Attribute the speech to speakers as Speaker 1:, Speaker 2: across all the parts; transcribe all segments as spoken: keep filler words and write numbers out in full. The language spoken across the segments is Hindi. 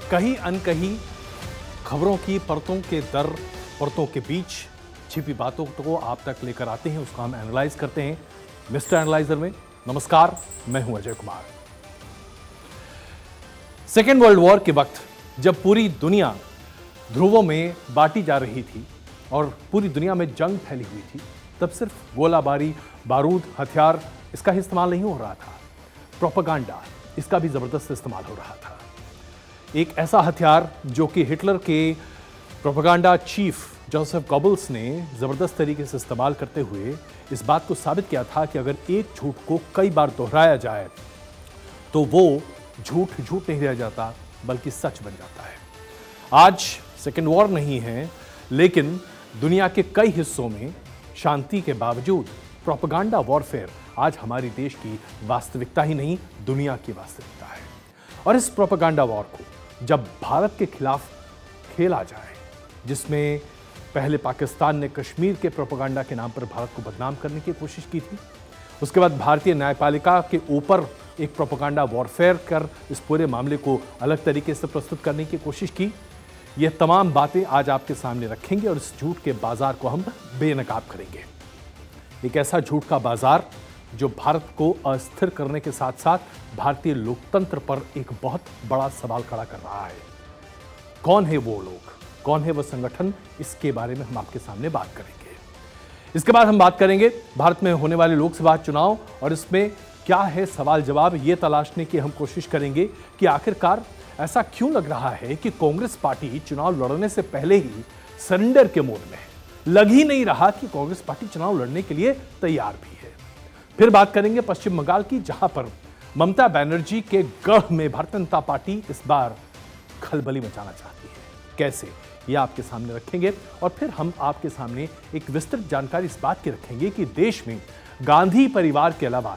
Speaker 1: कहीं अनकहीं खबरों की परतों के दर परतों के बीच छिपी बातों को आप तक लेकर आते हैं, उसको हम एनालाइज करते हैं मिस्टर एनालाइजर में। नमस्कार, मैं हूं Ajay Kumar. Second world war के वक्त जब पूरी दुनिया ध्रुवों में बांटी जा रही थी और पूरी दुनिया में जंग फैली हुई थी, तब सिर्फ गोलाबारी, बारूद, हथियार इसका ही इस्तेमाल नहीं हो रहा था, प्रोपेगेंडा इसका भी जबरदस्त इस्तेमाल हो रहा था। एक ऐसा हथियार जो कि हिटलर के प्रोपेगेंडा चीफ जोसेफ गोबल्स ने जबरदस्त तरीके से इस्तेमाल करते हुए इस बात को साबित किया था कि अगर एक झूठ को कई बार दोहराया जाए तो वो झूठ झूठ नहीं रह जाता बल्कि सच बन जाता है। आज सेकेंड वॉर नहीं है, लेकिन दुनिया के कई हिस्सों में शांति के बावजूद प्रोपेगेंडा वॉरफेयर आज हमारे देश की वास्तविकता ही नहीं, दुनिया की वास्तविकता है। और इस प्रोपेगेंडा वॉर को जब भारत के खिलाफ खेला जाए, जिसमें पहले पाकिस्तान ने कश्मीर के प्रोपेगेंडा के नाम पर भारत को बदनाम करने की कोशिश की थी, उसके बाद भारतीय न्यायपालिका के ऊपर एक प्रोपेगेंडा वॉरफेयर कर इस पूरे मामले को अलग तरीके से प्रस्तुत करने की कोशिश की, ये तमाम बातें आज आपके सामने रखेंगे और इस झूठ के बाजार को हम बेनकाब करेंगे। एक ऐसा झूठ का बाजार जो भारत को अस्थिर करने के साथ साथ भारतीय लोकतंत्र पर एक बहुत बड़ा सवाल खड़ा कर रहा है। कौन है वो लोग, कौन है वो संगठन, इसके बारे में हम आपके सामने बात करेंगे। इसके बाद हम बात करेंगे भारत में होने वाले लोकसभा चुनाव और इसमें क्या है सवाल जवाब, ये तलाशने की हम कोशिश करेंगे कि आखिरकार ऐसा क्यों लग रहा है कि कांग्रेस पार्टी चुनाव लड़ने से पहले ही सरेंडर के मोड में है। लग ही नहीं रहा कि कांग्रेस पार्टी चुनाव लड़ने के लिए तैयार भी है। फिर बात करेंगे पश्चिम बंगाल की, जहां पर ममता बनर्जी के गढ़ में भारतीय जनता पार्टी इस बार खलबली मचाना चाहती है। कैसे, ये आपके सामने रखेंगे। और फिर हम आपके सामने एक विस्तृत जानकारी इस बात की रखेंगे कि देश में गांधी परिवार के अलावा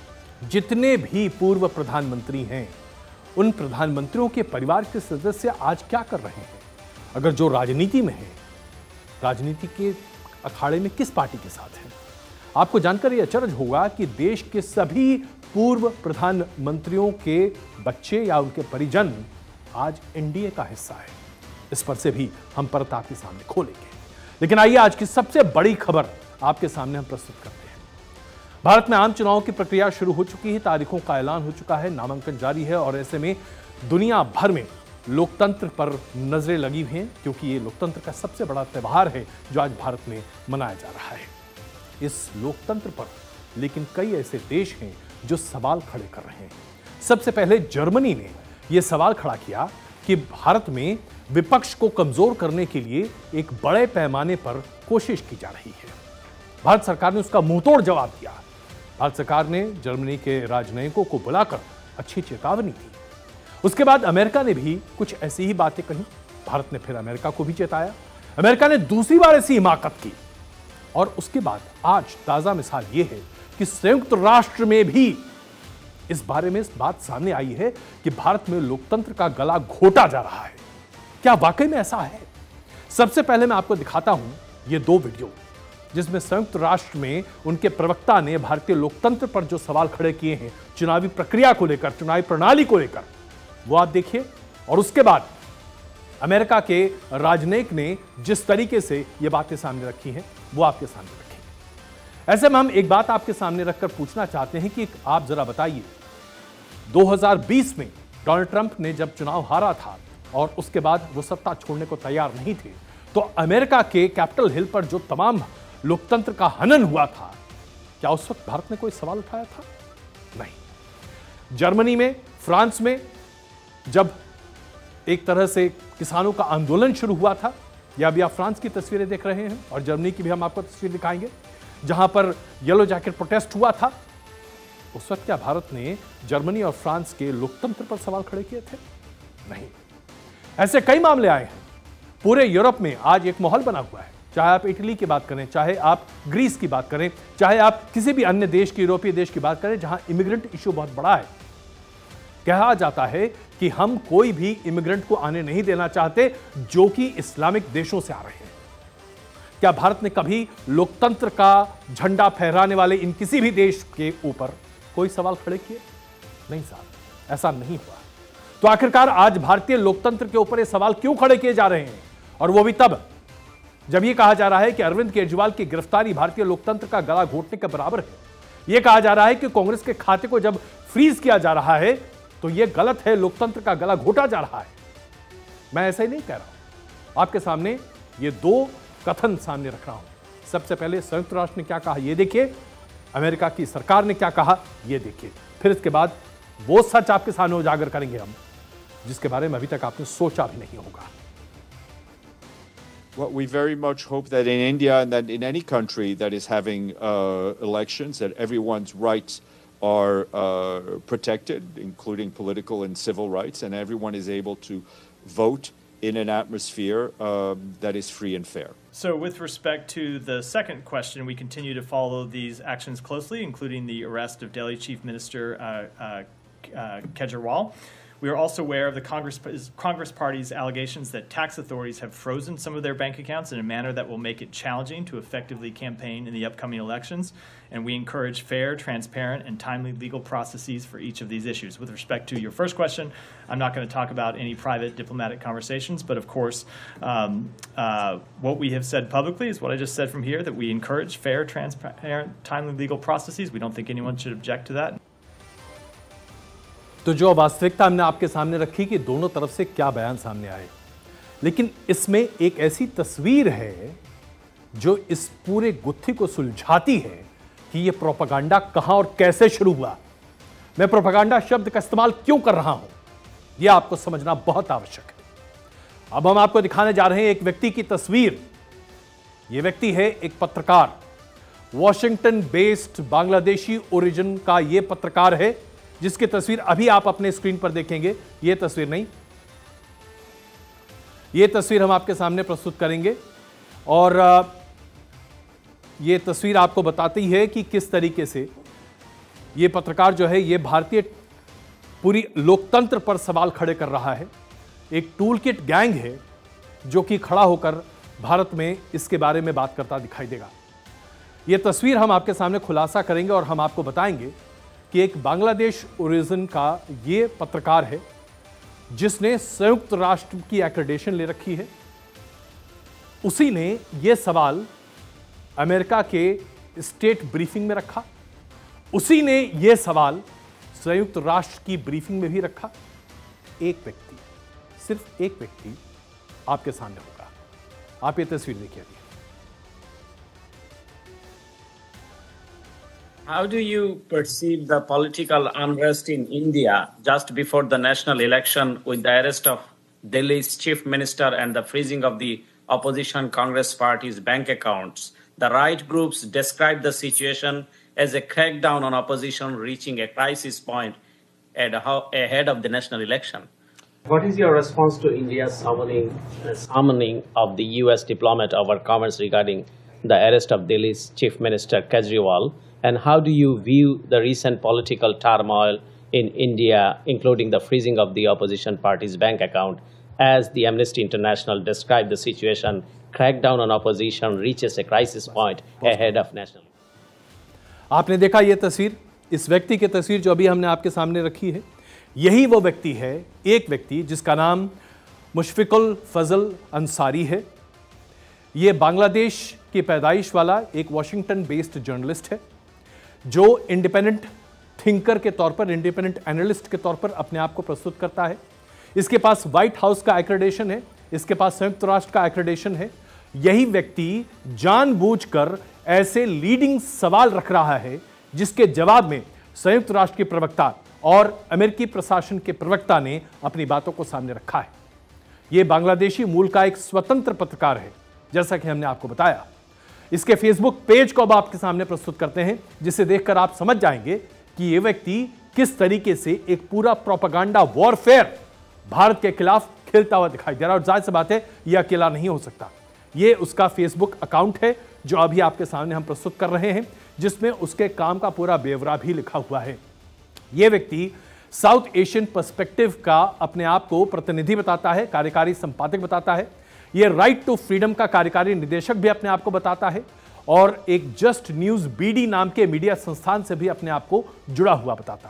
Speaker 1: जितने भी पूर्व प्रधानमंत्री हैं, उन प्रधानमंत्रियों के परिवार के सदस्य आज क्या कर रहे हैं। अगर जो राजनीति में है, राजनीति के अखाड़े में किस पार्टी के साथ है। आपको जानकर यह अचरज होगा कि देश के सभी पूर्व प्रधानमंत्रियों के बच्चे या उनके परिजन आज एनडीए का हिस्सा है। इस पर से भी हम परत आपके सामने खोलेंगे। लेकिन आइए आज की सबसे बड़ी खबर आपके सामने हम प्रस्तुत करते हैं। भारत में आम चुनाव की प्रक्रिया शुरू हो चुकी है, तारीखों का ऐलान हो चुका है, नामांकन जारी है और ऐसे में दुनिया भर में लोकतंत्र पर नजरें लगी हुई हैं, क्योंकि ये लोकतंत्र का सबसे बड़ा त्यौहार है जो आज भारत में मनाया जा रहा है। इस लोकतंत्र पर लेकिन कई ऐसे देश हैं जो सवाल खड़े कर रहे हैं। सबसे पहले जर्मनी ने यह सवाल खड़ा किया कि भारत में विपक्ष को कमजोर करने के लिए एक बड़े पैमाने पर कोशिश की जा रही है। भारत सरकार ने उसका मुंहतोड़ जवाब दिया। भारत सरकार ने जर्मनी के राजनयिकों को बुलाकर अच्छी चेतावनी दी। उसके बाद अमेरिका ने भी कुछ ऐसी ही बातें कही। भारत ने फिर अमेरिका को भी चेताया। अमेरिका ने दूसरी बार ऐसी हिमाकत की। और उसके बाद आज ताजा मिसाल यह है कि संयुक्त राष्ट्र में भी इस बारे में इस बात सामने आई है कि भारत में लोकतंत्र का गला घोटा जा रहा है। क्या वाकई में ऐसा है? सबसे पहले मैं आपको दिखाता हूं ये दो वीडियो, जिसमें संयुक्त राष्ट्र में उनके प्रवक्ता ने भारतीय लोकतंत्र पर जो सवाल खड़े किए हैं, चुनावी प्रक्रिया को लेकर, चुनावी प्रणाली को लेकर, वो आप देखिए। और उसके बाद अमेरिका के राजनयिक ने जिस तरीके से ये बातें सामने रखी हैं, वो आपके सामने रखेंगे। ऐसे में हम एक बात आपके सामने रखकर पूछना चाहते हैं कि आप जरा बताइए, दो हज़ार बीस में डोनाल्ड ट्रंप ने जब चुनाव हारा था और उसके बाद वो सत्ता छोड़ने को तैयार नहीं थे, तो अमेरिका के कैपिटल हिल पर जो तमाम लोकतंत्र का हनन हुआ था, क्या उस वक्त भारत ने कोई सवाल उठाया था? नहीं। जर्मनी में, फ्रांस में जब एक तरह से किसानों का आंदोलन शुरू हुआ था, या अभी आप फ्रांस की तस्वीरें देख रहे हैं और जर्मनी की भी हम आपको तस्वीर दिखाएंगे, जहां पर येलो जैकेट प्रोटेस्ट हुआ था, उस वक्त क्या भारत ने जर्मनी और फ्रांस के लोकतंत्र पर सवाल खड़े किए थे? नहीं। ऐसे कई मामले आए हैं। पूरे यूरोप में आज एक माहौल बना हुआ है। चाहे आप इटली की बात करें, चाहे आप ग्रीस की बात करें, चाहे आप किसी भी अन्य देश की, यूरोपीय देश की बात करें, जहां इमिग्रेंट इश्यू बहुत बड़ा है। कहा जाता है कि हम कोई भी इमिग्रेंट को आने नहीं देना चाहते जो कि इस्लामिक देशों से आ रहे हैं। क्या भारत ने कभी लोकतंत्र का झंडा फहराने वाले इन किसी भी देश के ऊपर कोई सवाल खड़े किए? नहीं साहब, ऐसा नहीं हुआ। तो आखिरकार आज भारतीय लोकतंत्र के ऊपर ये सवाल क्यों खड़े किए जा रहे हैं, और वो भी तब जब यह कहा जा रहा है कि अरविंद केजरीवाल की गिरफ्तारी भारतीय लोकतंत्र का गला घोटने के बराबर है। यह कहा जा रहा है कि कांग्रेस के खाते को जब फ्रीज किया जा रहा है तो यह गलत है, लोकतंत्र का गला घोटा जा रहा है। मैं ऐसा ही नहीं कह रहा हूं, आपके सामने ये दो कथन सामने रख रहा हूं। सबसे पहले संयुक्त राष्ट्र ने क्या कहा ये देखिए, अमेरिका की सरकार ने क्या कहा ये देखिए, फिर इसके बाद वो सच आपके सामने उजागर करेंगे हम, जिसके बारे में अभी तक आपने सोचा भी नहीं होगा।
Speaker 2: Well, we very much hope that in India and that in any country that is having uh, elections, that everyone's rights are uh, protected, including political and civil rights, and everyone is able to vote in an atmosphere um, that is free and fair.
Speaker 3: So with respect to the second question, we continue to follow these actions closely, including the arrest of Delhi Chief Minister uh, uh, uh, Kejriwal. We are also aware of the Congress, Congress Party's allegations that tax authorities have frozen some of their bank accounts in a manner that will make it challenging to effectively campaign in the upcoming elections. And we encourage fair, transparent, and timely legal processes for each of these issues. With respect to your first question, I'm not going to talk about any private diplomatic conversations, but of course, um, uh, what we have said publicly is what I just said from here, that we encourage fair, transparent, timely legal processes. We don't think anyone should object to that.
Speaker 1: तो जो वास्तविकता हमने आपके सामने रखी कि दोनों तरफ से क्या बयान सामने आए, लेकिन इसमें एक ऐसी तस्वीर है जो इस पूरे गुत्थी को सुलझाती है कि यह प्रोपेगेंडा कहां और कैसे शुरू हुआ। मैं प्रोपेगेंडा शब्द का इस्तेमाल क्यों कर रहा हूं, यह आपको समझना बहुत आवश्यक है। अब हम आपको दिखाने जा रहे हैं एक व्यक्ति की तस्वीर। यह व्यक्ति है एक पत्रकार, वॉशिंगटन बेस्ड बांग्लादेशी ओरिजिन का यह पत्रकार है, जिसकी तस्वीर अभी आप अपने स्क्रीन पर देखेंगे। यह तस्वीर नहीं, यह तस्वीर हम आपके सामने प्रस्तुत करेंगे, और यह तस्वीर आपको बताती है कि किस तरीके से यह पत्रकार जो है यह भारतीय पूरी लोकतंत्र पर सवाल खड़े कर रहा है। एक टूल किट गैंग है जो कि खड़ा होकर भारत में इसके बारे में बात करता दिखाई देगा। यह तस्वीर हम आपके सामने खुलासा करेंगे और हम आपको बताएंगे कि एक बांग्लादेश ओरिजिन का ये पत्रकार है जिसने संयुक्त राष्ट्र की एक्रेडिटेशन ले रखी है। उसी ने यह सवाल अमेरिका के स्टेट ब्रीफिंग में रखा, उसी ने यह सवाल संयुक्त राष्ट्र की ब्रीफिंग में भी रखा। एक व्यक्ति, सिर्फ एक व्यक्ति आपके सामने होगा। आप ये तस्वीर देखिए।
Speaker 4: How do you perceive the political unrest in India just before the national election with the arrest of Delhi's chief minister and the freezing of the opposition Congress party's bank accounts? The right groups describe the situation as a crackdown on opposition reaching a crisis point ahead of the national election. What is your response to India's summoning, uh, summoning of the U S diplomat over comments regarding the arrest of Delhi's chief minister Kejriwal? And how do you view the recent political turmoil in India, including the freezing of the opposition party's bank account, as the Amnesty International described the situation, crackdown on opposition reaches a crisis point ahead of national.
Speaker 1: आपने देखा ये तस्वीर, इस व्यक्ति की तस्वीर जो अभी हमने आपके सामने रखी है, यही वो व्यक्ति है, एक व्यक्ति जिसका नाम मुशफिकुल फजल अंसारी है। ये बांग्लादेश की पैदाइश वाला एक वॉशिंगटन बेस्ड जर्नलिस्ट है जो इंडिपेंडेंट थिंकर के तौर पर, इंडिपेंडेंट एनालिस्ट के तौर पर अपने आप को प्रस्तुत करता है। इसके पास व्हाइट हाउस का एक्रेडिटेशन है, इसके पास संयुक्त राष्ट्र का एक्रेडिटेशन है। यही व्यक्ति जानबूझकर ऐसे लीडिंग सवाल रख रहा है जिसके जवाब में संयुक्त राष्ट्र के प्रवक्ता और अमेरिकी प्रशासन के प्रवक्ता ने अपनी बातों को सामने रखा है। यह बांग्लादेशी मूल का एक स्वतंत्र पत्रकार है, जैसा कि हमने आपको बताया। इसके फेसबुक पेज को अब आपके सामने प्रस्तुत करते हैं, जिसे देखकर आप समझ जाएंगे कि यह व्यक्ति किस तरीके से एक पूरा प्रोपेगेंडा वॉरफेयर भारत के खिलाफ खेलता हुआ दिखाई दे रहा है। और जाहिर सी बात है, यह अकेला नहीं हो सकता। यह उसका फेसबुक अकाउंट है जो अभी आपके सामने हम प्रस्तुत कर रहे हैं, जिसमें उसके काम का पूरा ब्यौरा भी लिखा हुआ है। यह व्यक्ति साउथ एशियन पर्सपेक्टिव का अपने आप को प्रतिनिधि बताता है, कार्यकारी संपादक बताता है। यह राइट टू फ्रीडम का कार्यकारी निदेशक भी अपने आप को बताता है, और एक जस्ट न्यूज बीडी नाम के मीडिया संस्थान से भी अपने आप को जुड़ा हुआ बताता है।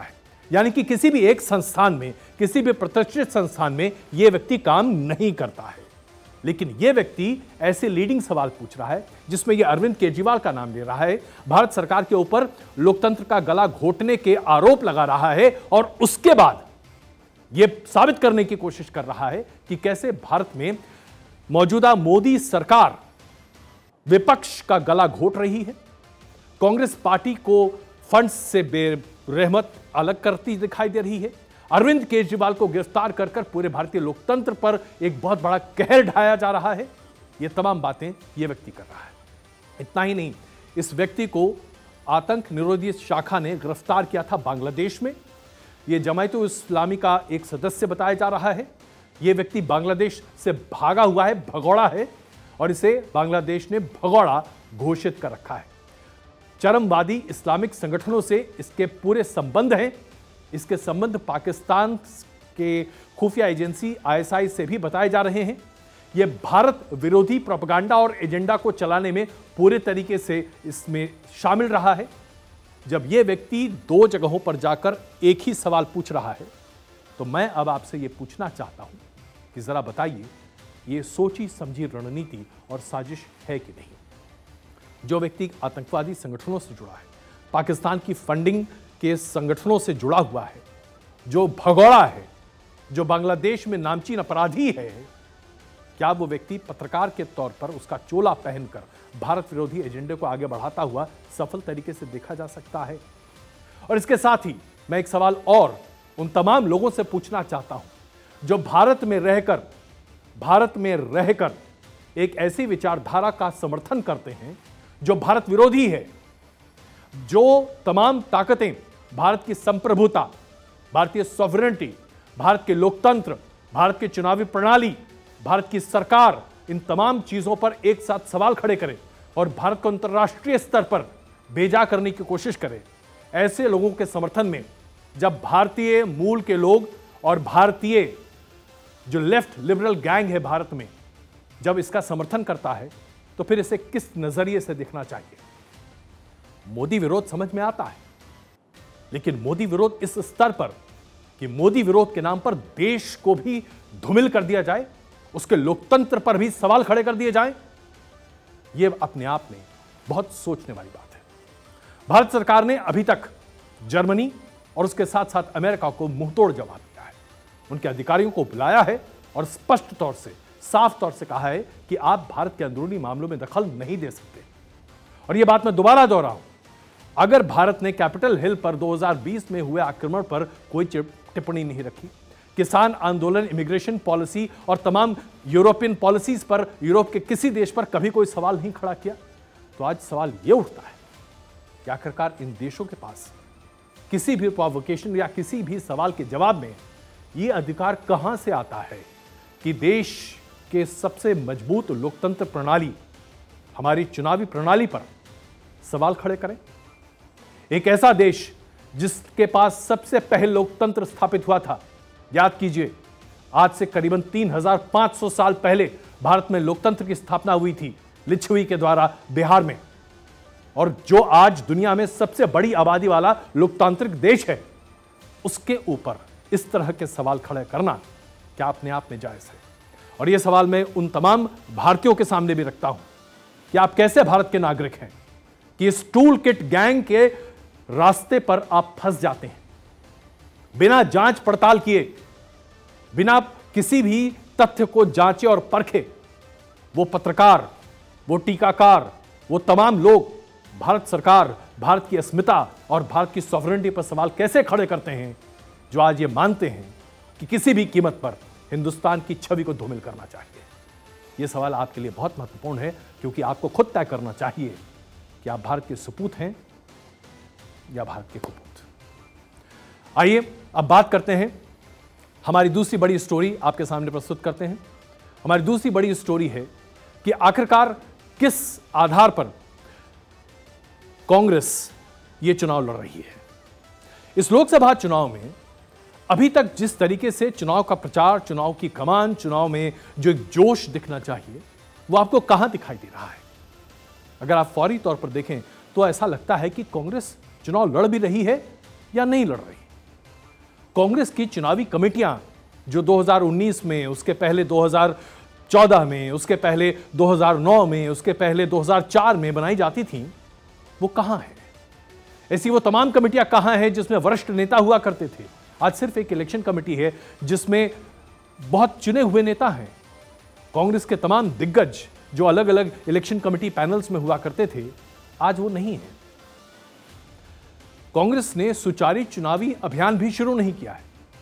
Speaker 1: यानी कि किसी भी एक संस्थान में, किसी भी प्रतिष्ठित संस्थान में यह व्यक्ति काम नहीं करता है। लेकिन यह व्यक्ति ऐसे लीडिंग सवाल पूछ रहा है जिसमें यह अरविंद केजरीवाल का नाम ले रहा है, भारत सरकार के ऊपर लोकतंत्र का गला घोटने के आरोप लगा रहा है और उसके बाद यह साबित करने की कोशिश कर रहा है कि कैसे भारत में मौजूदा मोदी सरकार विपक्ष का गला घोट रही है, कांग्रेस पार्टी को फंड्स से बेरहमत अलग करती दिखाई दे रही है, अरविंद केजरीवाल को गिरफ्तार कर कर पूरे भारतीय लोकतंत्र पर एक बहुत बड़ा कहर ढाया जा रहा है। ये तमाम बातें यह व्यक्ति कर रहा है। इतना ही नहीं, इस व्यक्ति को आतंक निरोधी शाखा ने गिरफ्तार किया था बांग्लादेश में। यह जमायत-उल-इस्लामी का एक सदस्य बताया जा रहा है। यह व्यक्ति बांग्लादेश से भागा हुआ है, भगौड़ा है, और इसे बांग्लादेश ने भगौड़ा घोषित कर रखा है। चरमवादी इस्लामिक संगठनों से इसके पूरे संबंध हैं। इसके संबंध पाकिस्तान के खुफिया एजेंसी आई एस आई से भी बताए जा रहे हैं। यह भारत विरोधी प्रोपेगेंडा और एजेंडा को चलाने में पूरे तरीके से इसमें शामिल रहा है। जब यह व्यक्ति दो जगहों पर जाकर एक ही सवाल पूछ रहा है, तो मैं अब आपसे यह पूछना चाहता हूं कि जरा बताइए, यह सोची समझी रणनीति और साजिश है कि नहीं? जो व्यक्ति आतंकवादी संगठनों से जुड़ा है, पाकिस्तान की फंडिंग के संगठनों से जुड़ा हुआ है, जो भगौड़ा है, जो बांग्लादेश में नामचीन अपराधी है, क्या वो व्यक्ति पत्रकार के तौर पर उसका चोला पहनकर भारत विरोधी एजेंडे को आगे बढ़ाता हुआ सफल तरीके से देखा जा सकता है? और इसके साथ ही मैं एक सवाल और उन तमाम लोगों से पूछना चाहता हूं जो भारत में रहकर भारत में रहकर एक ऐसी विचारधारा का समर्थन करते हैं जो भारत विरोधी है, जो तमाम ताकतें भारत की संप्रभुता, भारतीय सॉवरेनिटी, भारत के लोकतंत्र, भारत की चुनावी प्रणाली, भारत की सरकार, इन तमाम चीजों पर एक साथ सवाल खड़े करें और भारत को अंतर्राष्ट्रीय स्तर पर भेजा करने की कोशिश करें। ऐसे लोगों के समर्थन में जब भारतीय मूल के लोग और भारतीय जो लेफ्ट लिबरल गैंग है भारत में, जब इसका समर्थन करता है, तो फिर इसे किस नजरिए से देखना चाहिए? मोदी विरोध समझ में आता है, लेकिन मोदी विरोध इस स्तर पर कि मोदी विरोध के नाम पर देश को भी धूमिल कर दिया जाए, उसके लोकतंत्र पर भी सवाल खड़े कर दिए जाएं, यह अपने आप में बहुत सोचने वाली बात है। भारत सरकार ने अभी तक जर्मनी और उसके साथ साथ अमेरिका को मुंहतोड़ जवाब दिया है। उनके अधिकारियों को बुलाया है और स्पष्ट तौर से, साफ तौर से कहा है कि आप भारत के अंदरूनी मामलों में दखल नहीं दे सकते। और यह बात मैं दोबारा दोहराऊं, अगर भारत ने कैपिटल हिल पर दो हज़ार बीस में हुए आक्रमण पर कोई टिप्पणी नहीं रखी, किसान आंदोलन, इमिग्रेशन पॉलिसी और तमाम यूरोपियन पॉलिसीज पर, यूरोप के किसी देश पर कभी कोई सवाल नहीं खड़ा किया, तो आज सवाल यह उठता है कि आखिरकार इन देशों के पास किसी भी प्रोवोकेशन या किसी भी सवाल के जवाब में यह अधिकार कहां से आता है कि देश के सबसे मजबूत लोकतंत्र प्रणाली, हमारी चुनावी प्रणाली पर सवाल खड़े करें? एक ऐसा देश जिसके पास सबसे पहले लोकतंत्र स्थापित हुआ था, याद कीजिए, आज से करीबन तीन हज़ार पाँच सौ साल पहले भारत में लोकतंत्र की स्थापना हुई थी लिच्छवी के द्वारा बिहार में, और जो आज दुनिया में सबसे बड़ी आबादी वाला लोकतांत्रिक देश है, उसके ऊपर इस तरह के सवाल खड़े करना क्या अपने आप में जायज है? और यह सवाल मैं उन तमाम भारतीयों के सामने भी रखता हूं कि आप कैसे भारत के नागरिक हैं कि इस टूल किट गैंग के रास्ते पर आप फंस जाते हैं, बिना जांच पड़ताल किए, बिना किसी भी तथ्य को जांचे और परखे। वो पत्रकार, वो टीकाकार, वो तमाम लोग भारत सरकार, भारत की अस्मिता और भारत की सॉवरेनिटी पर सवाल कैसे खड़े करते हैं, जो आज ये मानते हैं कि किसी भी कीमत पर हिंदुस्तान की छवि को धूमिल करना चाहिए। यह सवाल आपके लिए बहुत महत्वपूर्ण है, क्योंकि आपको खुद तय करना चाहिए कि आप भारत के सपूत हैं या भारत के कुपूत। आइए अब बात करते हैं, हमारी दूसरी बड़ी स्टोरी आपके सामने प्रस्तुत करते हैं। हमारी दूसरी बड़ी स्टोरी है कि आखिरकार किस आधार पर कांग्रेस ये चुनाव लड़ रही है। इस लोकसभा चुनाव में अभी तक जिस तरीके से चुनाव का प्रचार, चुनाव की कमान, चुनाव में जो एक जोश दिखना चाहिए, वो आपको कहां दिखाई दे रहा है? अगर आप फौरी तौर पर देखें तो ऐसा लगता है कि कांग्रेस चुनाव लड़ भी रही है या नहीं लड़ रही। कांग्रेस की चुनावी कमेटियां जो दो हज़ार उन्नीस में, उसके पहले दो हज़ार चौदह में, उसके पहले दो हज़ार नौ में, उसके पहले दो हज़ार चार में बनाई जाती थीं, वो कहां है? ऐसी वो तमाम कमेटियां कहां हैं जिसमें वरिष्ठ नेता हुआ करते थे? आज सिर्फ एक इलेक्शन कमेटी है जिसमें बहुत चुने हुए नेता हैं। कांग्रेस के तमाम दिग्गज जो अलग अलग इलेक्शन कमेटी पैनल्स में हुआ करते थे, आज वो नहीं है। कांग्रेस ने सुचारू चुनावी अभियान भी शुरू नहीं किया है।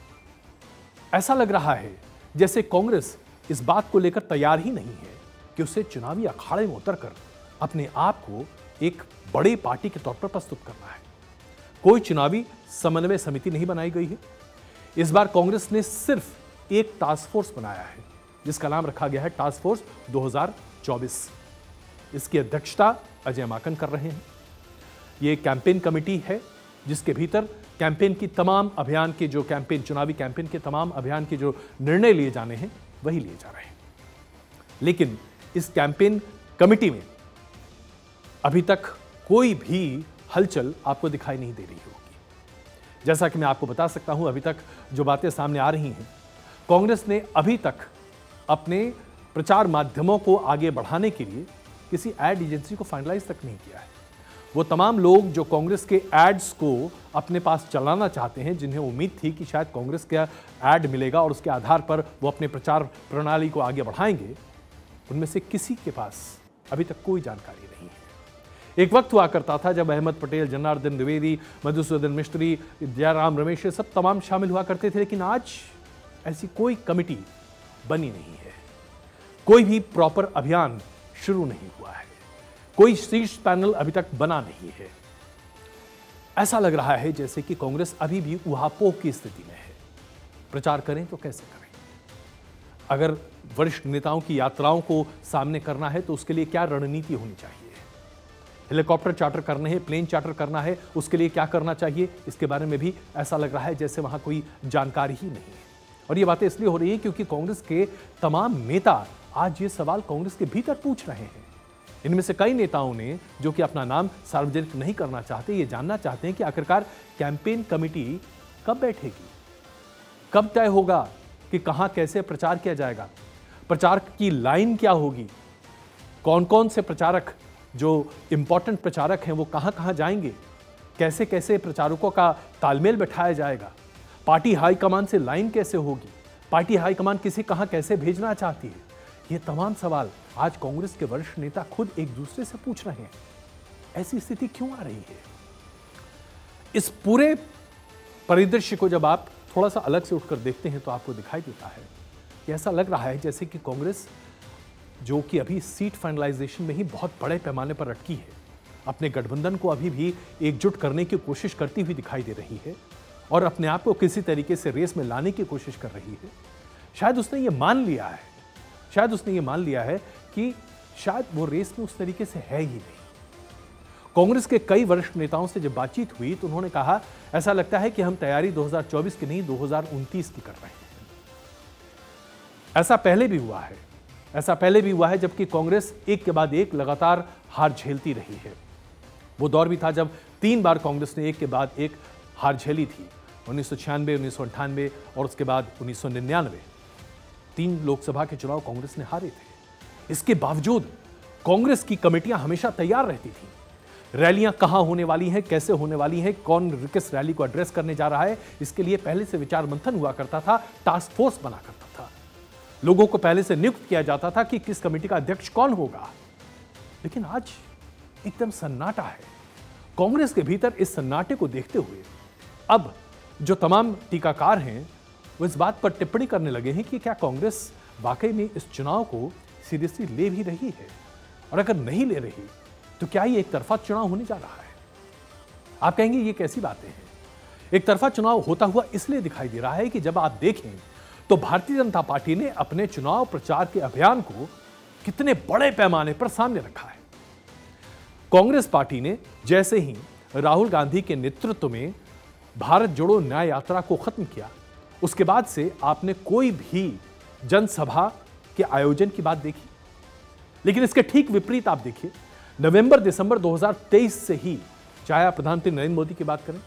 Speaker 1: ऐसा लग रहा है जैसे कांग्रेस इस बात को लेकर तैयार ही नहीं है कि उसे चुनावी अखाड़े में उतरकर अपने आप को एक बड़ी पार्टी के तौर पर प्रस्तुत करना है। कोई चुनावी समन्वय समिति नहीं बनाई गई है। इस बार कांग्रेस ने सिर्फ एक टास्क फोर्स बनाया है जिसका नाम रखा गया है टास्क फोर्स दो हज़ार चौबीस। इसकी अध्यक्षता अजय माकन कर रहे हैं। यह कैंपेन कमेटी है जिसके भीतर कैंपेन की तमाम अभियान के जो कैंपेन चुनावी कैंपेन के तमाम अभियान के जो निर्णय लिए जाने हैं वही लिए जा रहे हैं। लेकिन इस कैंपेन कमेटी में अभी तक कोई भी हलचल आपको दिखाई नहीं दे रही होगी। जैसा कि मैं आपको बता सकता हूं, अभी तक जो बातें सामने आ रही हैं, कांग्रेस ने अभी तक अपने प्रचार माध्यमों को आगे बढ़ाने के लिए किसी एड एजेंसी को फाइनलाइज तक नहीं किया है। वो तमाम लोग जो कांग्रेस के एड्स को अपने पास चलाना चाहते हैं, जिन्हें उम्मीद थी कि शायद कांग्रेस का एड मिलेगा और उसके आधार पर वो अपने प्रचार प्रणाली को आगे बढ़ाएंगे, उनमें से किसी के पास अभी तक कोई जानकारी नहीं है। एक वक्त हुआ करता था जब अहमद पटेल, जनार्दन द्विवेदी, मधुसूदन मिस्त्री, जयराम रमेश, सब तमाम शामिल हुआ करते थे, लेकिन आज ऐसी कोई कमेटी बनी नहीं है। कोई भी प्रॉपर अभियान शुरू नहीं हुआ है। कोई शीर्ष पैनल अभी तक बना नहीं है। ऐसा लग रहा है जैसे कि कांग्रेस अभी भी ऊहापोह की स्थिति में है। प्रचार करें तो कैसे करें? अगर वरिष्ठ नेताओं की यात्राओं को सामने करना है तो उसके लिए क्या रणनीति होनी चाहिए? हेलीकॉप्टर चार्टर करने हैं, प्लेन चार्टर करना है, उसके लिए क्या करना चाहिए? इसके बारे में भी ऐसा लग रहा है जैसे वहां कोई जानकारी ही नहीं है। और ये बातें इसलिए हो रही है क्योंकि कांग्रेस के तमाम नेता आज ये सवाल कांग्रेस के भीतर पूछ रहे हैं। इनमें से कई नेताओं ने, जो कि अपना नाम सार्वजनिक नहीं करना चाहते, ये जानना चाहते हैं कि आखिरकार कैंपेन कमेटी कब बैठेगी, कब तय होगा कि कहां कैसे प्रचार किया जाएगा, प्रचार की लाइन क्या होगी, कौन कौन से प्रचारक जो इंपॉर्टेंट प्रचारक हैं वो कहां कहां जाएंगे, कैसे कैसे प्रचारकों का तालमेल बैठाया जाएगा, पार्टी हाईकमान से लाइन कैसे होगी, पार्टी हाईकमान किसे कहां कैसे भेजना चाहती है। ये तमाम सवाल आज कांग्रेस के वरिष्ठ नेता खुद एक दूसरे से पूछ रहे हैं। ऐसी स्थिति क्यों आ रही है? इस पूरे परिदृश्य को जब आप थोड़ा सा अलग से उठकर देखते हैं तो आपको दिखाई देता है कि ऐसा लग रहा है जैसे कि कांग्रेस, जो कि अभी सीट फाइनलाइजेशन में ही बहुत बड़े पैमाने पर अटकी है, अपने गठबंधन को अभी भी एकजुट करने की कोशिश करती हुई दिखाई दे रही है और अपने आप को किसी तरीके से रेस में लाने की कोशिश कर रही है। शायद उसने ये मान लिया है शायद उसने ये मान लिया है कि शायद वो रेस में उस तरीके से है ही नहीं। कांग्रेस के कई वरिष्ठ नेताओं से जब बातचीत हुई तो उन्होंने कहा, ऐसा लगता है कि हम तैयारी दो हज़ार चौबीस की नहीं दो हज़ार उनतीस की कर रहे हैं। ऐसा पहले भी हुआ है ऐसा पहले भी हुआ है जबकि कांग्रेस एक के बाद एक लगातार हार झेलती रही है। वो दौर भी था जब तीन बार कांग्रेस ने एक के बाद एक हार झेली थी, उन्नीस सौ छियानवे, उन्नीस सौ अंठानवे और उसके बाद उन्नीस सौ निन्यानवे। तीन लोकसभा के चुनाव कांग्रेस ने हारे थे। इसके बावजूद कांग्रेस की कमेटियां हमेशा तैयार रहती थी। रैलियां कहां होने वाली हैं, कैसे होने वाली हैं, कौन किस रैली को एड्रेस करने जा रहा है, इसके लिए पहले से विचार मंथन हुआ करता था, टास्क फोर्स बना करता था, लोगों को पहले से नियुक्त किया जाता था कि किस कमेटी का अध्यक्ष कौन होगा। लेकिन आज एकदम सन्नाटा है। कांग्रेस के भीतर इस सन्नाटे को देखते हुए अब जो तमाम टीकाकार हैं वो इस बात पर टिप्पणी करने लगे हैं कि क्या कांग्रेस वाकई में इस चुनाव को सीरियसली ले भी रही है, और अगर नहीं ले रही तो क्या ये एक तरफा चुनाव होने जा रहा है। आप कहेंगे ये कैसी बातें हैं। एक तरफा चुनाव होता हुआ इसलिए दिखाई दे रहा है कि जब आप देखें तो भारतीय जनता पार्टी ने अपने चुनाव प्रचार के अभियान को कितने बड़े पैमाने पर सामने रखा है। कांग्रेस पार्टी ने जैसे ही राहुल गांधी के नेतृत्व में भारत जोड़ो न्याय यात्रा को खत्म किया, उसके बाद से आपने कोई भी जनसभा के आयोजन की बात देखी। लेकिन इसके ठीक विपरीत आप देखिए, नवंबर दिसंबर दो हज़ार तेईस से ही, चाहे आप प्रधानमंत्री नरेंद्र मोदी की बात करें,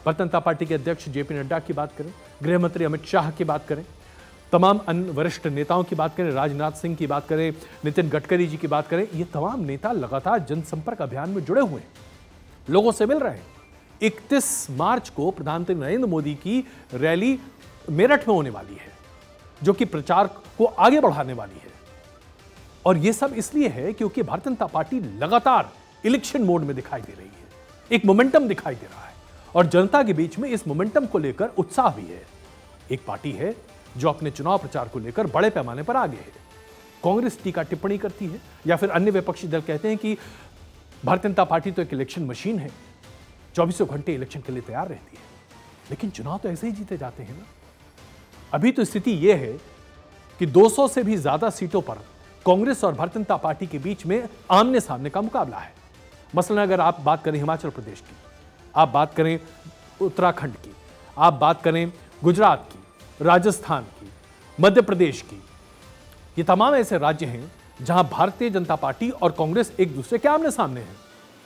Speaker 1: भारतीय जनता पार्टी के अध्यक्ष जेपी नड्डा की बात करें, गृह मंत्री अमित शाह की बात करें, तमाम अन्य वरिष्ठ नेताओं की बात करें, राजनाथ सिंह की बात करें, नितिन गडकरी जी की बात करें, ये तमाम नेता लगातार जनसंपर्क अभियान में जुड़े हुए हैं, लोगों से मिल रहे हैं। इकतीस मार्च को प्रधानमंत्री नरेंद्र मोदी की रैली मेरठ में होने वाली है, जो कि प्रचार को आगे बढ़ाने वाली है। और यह सब इसलिए है क्योंकि भारतीय जनता पार्टी लगातार इलेक्शन मोड में दिखाई दे रही है, एक मोमेंटम दिखाई दे रहा है और जनता के बीच में इस मोमेंटम को लेकर उत्साह भी है। एक पार्टी है जो अपने चुनाव प्रचार को लेकर बड़े पैमाने पर आगे है। कांग्रेस टीका टिप्पणी करती है या फिर अन्य विपक्षी दल कहते हैं कि भारतीय जनता पार्टी तो एक इलेक्शन मशीन है, चौबीसों घंटे इलेक्शन के लिए तैयार रहती है, लेकिन चुनाव तो ऐसे ही जीते जाते हैं ना। अभी तो स्थिति यह है कि दो सौ से भी ज्यादा सीटों पर कांग्रेस और भारतीय जनता पार्टी के बीच में आमने सामने का मुकाबला है। मसलन अगर आप बात करें हिमाचल प्रदेश की, आप बात करें उत्तराखंड की, आप बात करें गुजरात की, राजस्थान की, मध्य प्रदेश की, ये तमाम ऐसे राज्य हैं जहां भारतीय जनता पार्टी और कांग्रेस एक दूसरे के आमने सामने हैं।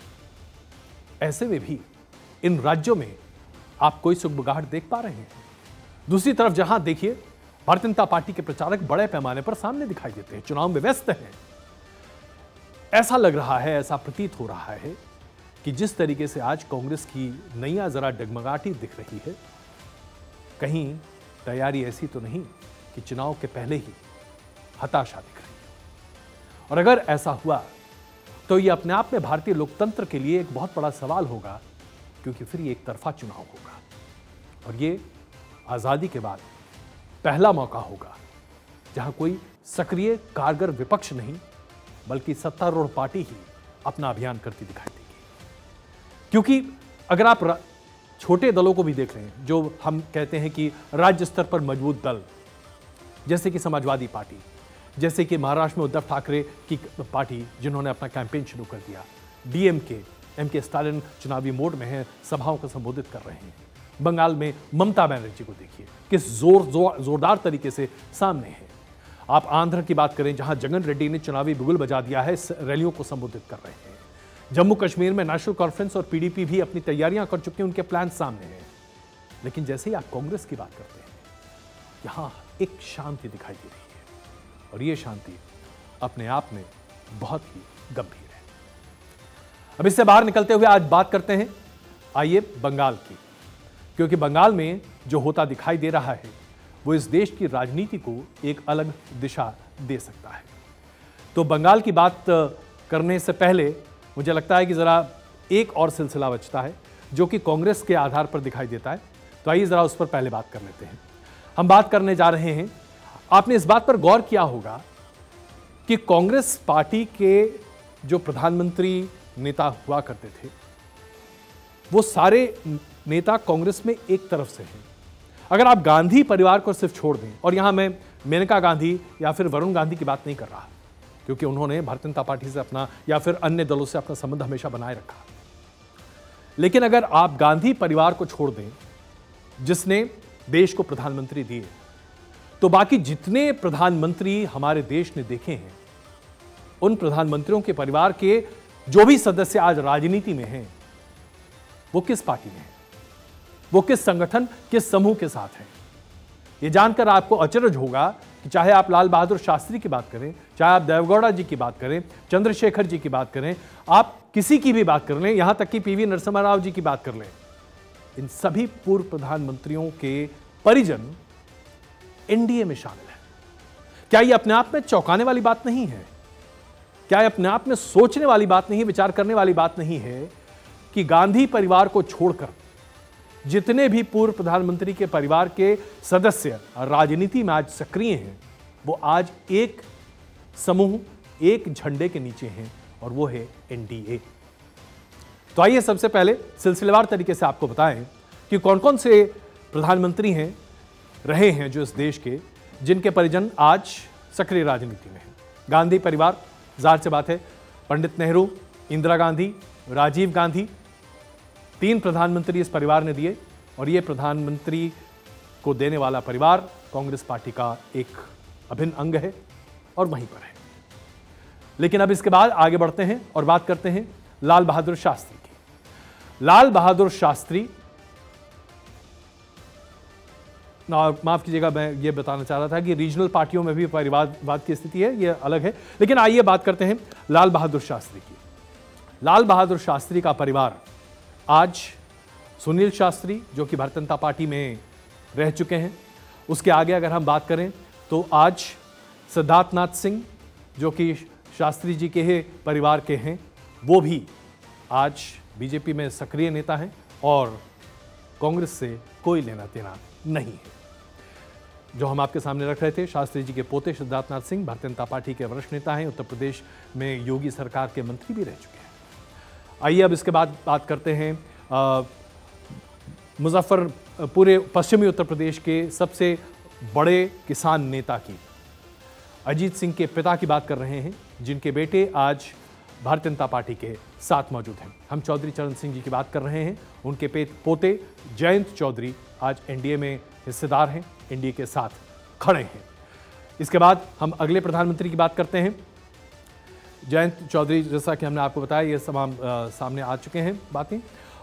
Speaker 1: ऐसे में भी इन राज्यों में आप कोई सुगबुगाहट देख पा रहे हैं? दूसरी तरफ जहां देखिए भारतीय जनता पार्टी के प्रचारक बड़े पैमाने पर सामने दिखाई देते हैं, चुनाव में व्यस्त हैं। ऐसा लग रहा है, ऐसा प्रतीत हो रहा है कि जिस तरीके से आज कांग्रेस की नैया जरा डगमगाती दिख रही है, कहीं तैयारी ऐसी तो नहीं कि चुनाव के पहले ही हताशा दिख रही है। और अगर ऐसा हुआ तो यह अपने आप में भारतीय लोकतंत्र के लिए एक बहुत बड़ा सवाल होगा, क्योंकि फिर ये एक तरफा चुनाव होगा और ये आजादी के बाद पहला मौका होगा जहां कोई सक्रिय कारगर विपक्ष नहीं बल्कि सत्तारूढ़ पार्टी ही अपना अभियान करती दिखाई देगी। क्योंकि अगर आप छोटे दलों को भी देख रहे हैं, जो हम कहते हैं कि राज्य स्तर पर मजबूत दल, जैसे कि समाजवादी पार्टी, जैसे कि महाराष्ट्र में उद्धव ठाकरे की पार्टी जिन्होंने अपना कैंपेन शुरू कर दिया, डीएमके, एम के स्टालिन चुनावी मोड में है, सभाओं को संबोधित कर रहे हैं। बंगाल में ममता बनर्जी को देखिए किस जोर, जोर जोरदार तरीके से सामने है। आप आंध्र की बात करें जहां जगन रेड्डी ने चुनावी बिगुल बजा दिया है, रैलियों को संबोधित कर रहे हैं। जम्मू कश्मीर में नेशनल कॉन्फ्रेंस और पीडीपी भी अपनी तैयारियां कर चुके हैं, उनके प्लान सामने हैं। लेकिन जैसे ही आप कांग्रेस की बात करते हैं, यहां एक शांति दिखाई दे रही है और यह शांति अपने आप में बहुत ही गंभीर है। अब इससे बाहर निकलते हुए आज बात करते हैं आइए बंगाल की, क्योंकि बंगाल में जो होता दिखाई दे रहा है वो इस देश की राजनीति को एक अलग दिशा दे सकता है। तो बंगाल की बात करने से पहले मुझे लगता है कि ज़रा एक और सिलसिला बचता है जो कि कांग्रेस के आधार पर दिखाई देता है। तो आइए ज़रा उस पर पहले बात कर लेते हैं। हम बात करने जा रहे हैं, आपने इस बात पर गौर किया होगा कि कांग्रेस पार्टी के जो प्रधानमंत्री नेता हुआ करते थे वो सारे नेता कांग्रेस में एक तरफ से हैं। अगर आप गांधी परिवार को सिर्फ छोड़ दें, और यहां मैं मेनका गांधी या फिर वरुण गांधी की बात नहीं कर रहा, क्योंकि उन्होंने भारतीय जनता पार्टी से अपना या फिर अन्य दलों से अपना संबंध हमेशा बनाए रखा, लेकिन अगर आप गांधी परिवार को छोड़ दें जिसने देश को प्रधानमंत्री दिए, तो बाकी जितने प्रधानमंत्री हमारे देश ने देखे हैं उन प्रधानमंत्रियों के परिवार के जो भी सदस्य आज राजनीति में हैं वो किस पार्टी में है, वो किस संगठन, किस समूह के साथ है। यह जानकर आपको अचरज होगा कि चाहे आप लाल बहादुर शास्त्री की बात करें, चाहे आप देवेगौड़ा जी की बात करें, चंद्रशेखर जी की बात करें, आप किसी की भी बात कर लें, यहां तक कि पीवी नरसिम्हा राव जी की बात कर लें, इन सभी पूर्व प्रधानमंत्रियों के परिजन एनडीए में शामिल हैं। क्या यह अपने आप में चौंकाने वाली बात नहीं है? क्या यह अपने आप में सोचने वाली बात नहीं है, विचार करने वाली बात नहीं है कि गांधी परिवार को छोड़कर जितने भी पूर्व प्रधानमंत्री के परिवार के सदस्य राजनीति में आज सक्रिय हैं वो आज एक समूह, एक झंडे के नीचे हैं और वो है एनडीए। तो आइए सबसे पहले सिलसिलेवार तरीके से आपको बताएं कि कौन कौन से प्रधानमंत्री हैं रहे हैं जो इस देश के, जिनके परिजन आज सक्रिय राजनीति में हैं। गांधी परिवार, जाहिर सी बात है, पंडित नेहरू, इंदिरा गांधी, राजीव गांधी, तीन प्रधानमंत्री इस परिवार ने दिए और यह प्रधानमंत्री को देने वाला परिवार कांग्रेस पार्टी का एक अभिन्न अंग है और वहीं पर है। लेकिन अब इसके बाद आगे बढ़ते हैं और बात करते हैं लाल बहादुर शास्त्री की। लाल बहादुर शास्त्री माफ़ कीजिएगा, मैं ये बताना चाह रहा था कि रीजनल पार्टियों में भी परिवारवाद की स्थिति है, ये अलग है। लेकिन आइए बात करते हैं लाल बहादुर शास्त्री की। लाल बहादुर शास्त्री का परिवार आज सुनील शास्त्री जो कि भारतीय जनता पार्टी में रह चुके हैं, उसके आगे अगर हम बात करें तो आज सिद्धार्थनाथ सिंह जो कि शास्त्री जी के ही परिवार के हैं, वो भी आज बीजेपी में सक्रिय नेता हैं और कांग्रेस से कोई लेना देना नहीं है। जो हम आपके सामने रख रहे थे, शास्त्री जी के पोते सिद्धार्थनाथ सिंह भारतीय जनता पार्टी के वरिष्ठ नेता हैं, उत्तर प्रदेश में योगी सरकार के मंत्री भी रह चुके हैं। आइए अब इसके बाद बात करते हैं मुजफ्फर पूरे पश्चिमी उत्तर प्रदेश के सबसे बड़े किसान नेता की, अजीत सिंह के पिता की बात कर रहे हैं, जिनके बेटे आज भारतीय जनता पार्टी के साथ मौजूद हैं। हम चौधरी चरण सिंह जी की बात कर रहे हैं। उनके पोते जयंत चौधरी आज एनडीए में हिस्सेदार हैं, एनडीए के साथ खड़े हैं। इसके बाद हम अगले प्रधानमंत्री की बात करते हैं। जयंत चौधरी, जैसा कि हमने आपको बताया, ये तमाम सामने आ चुके हैं बातें।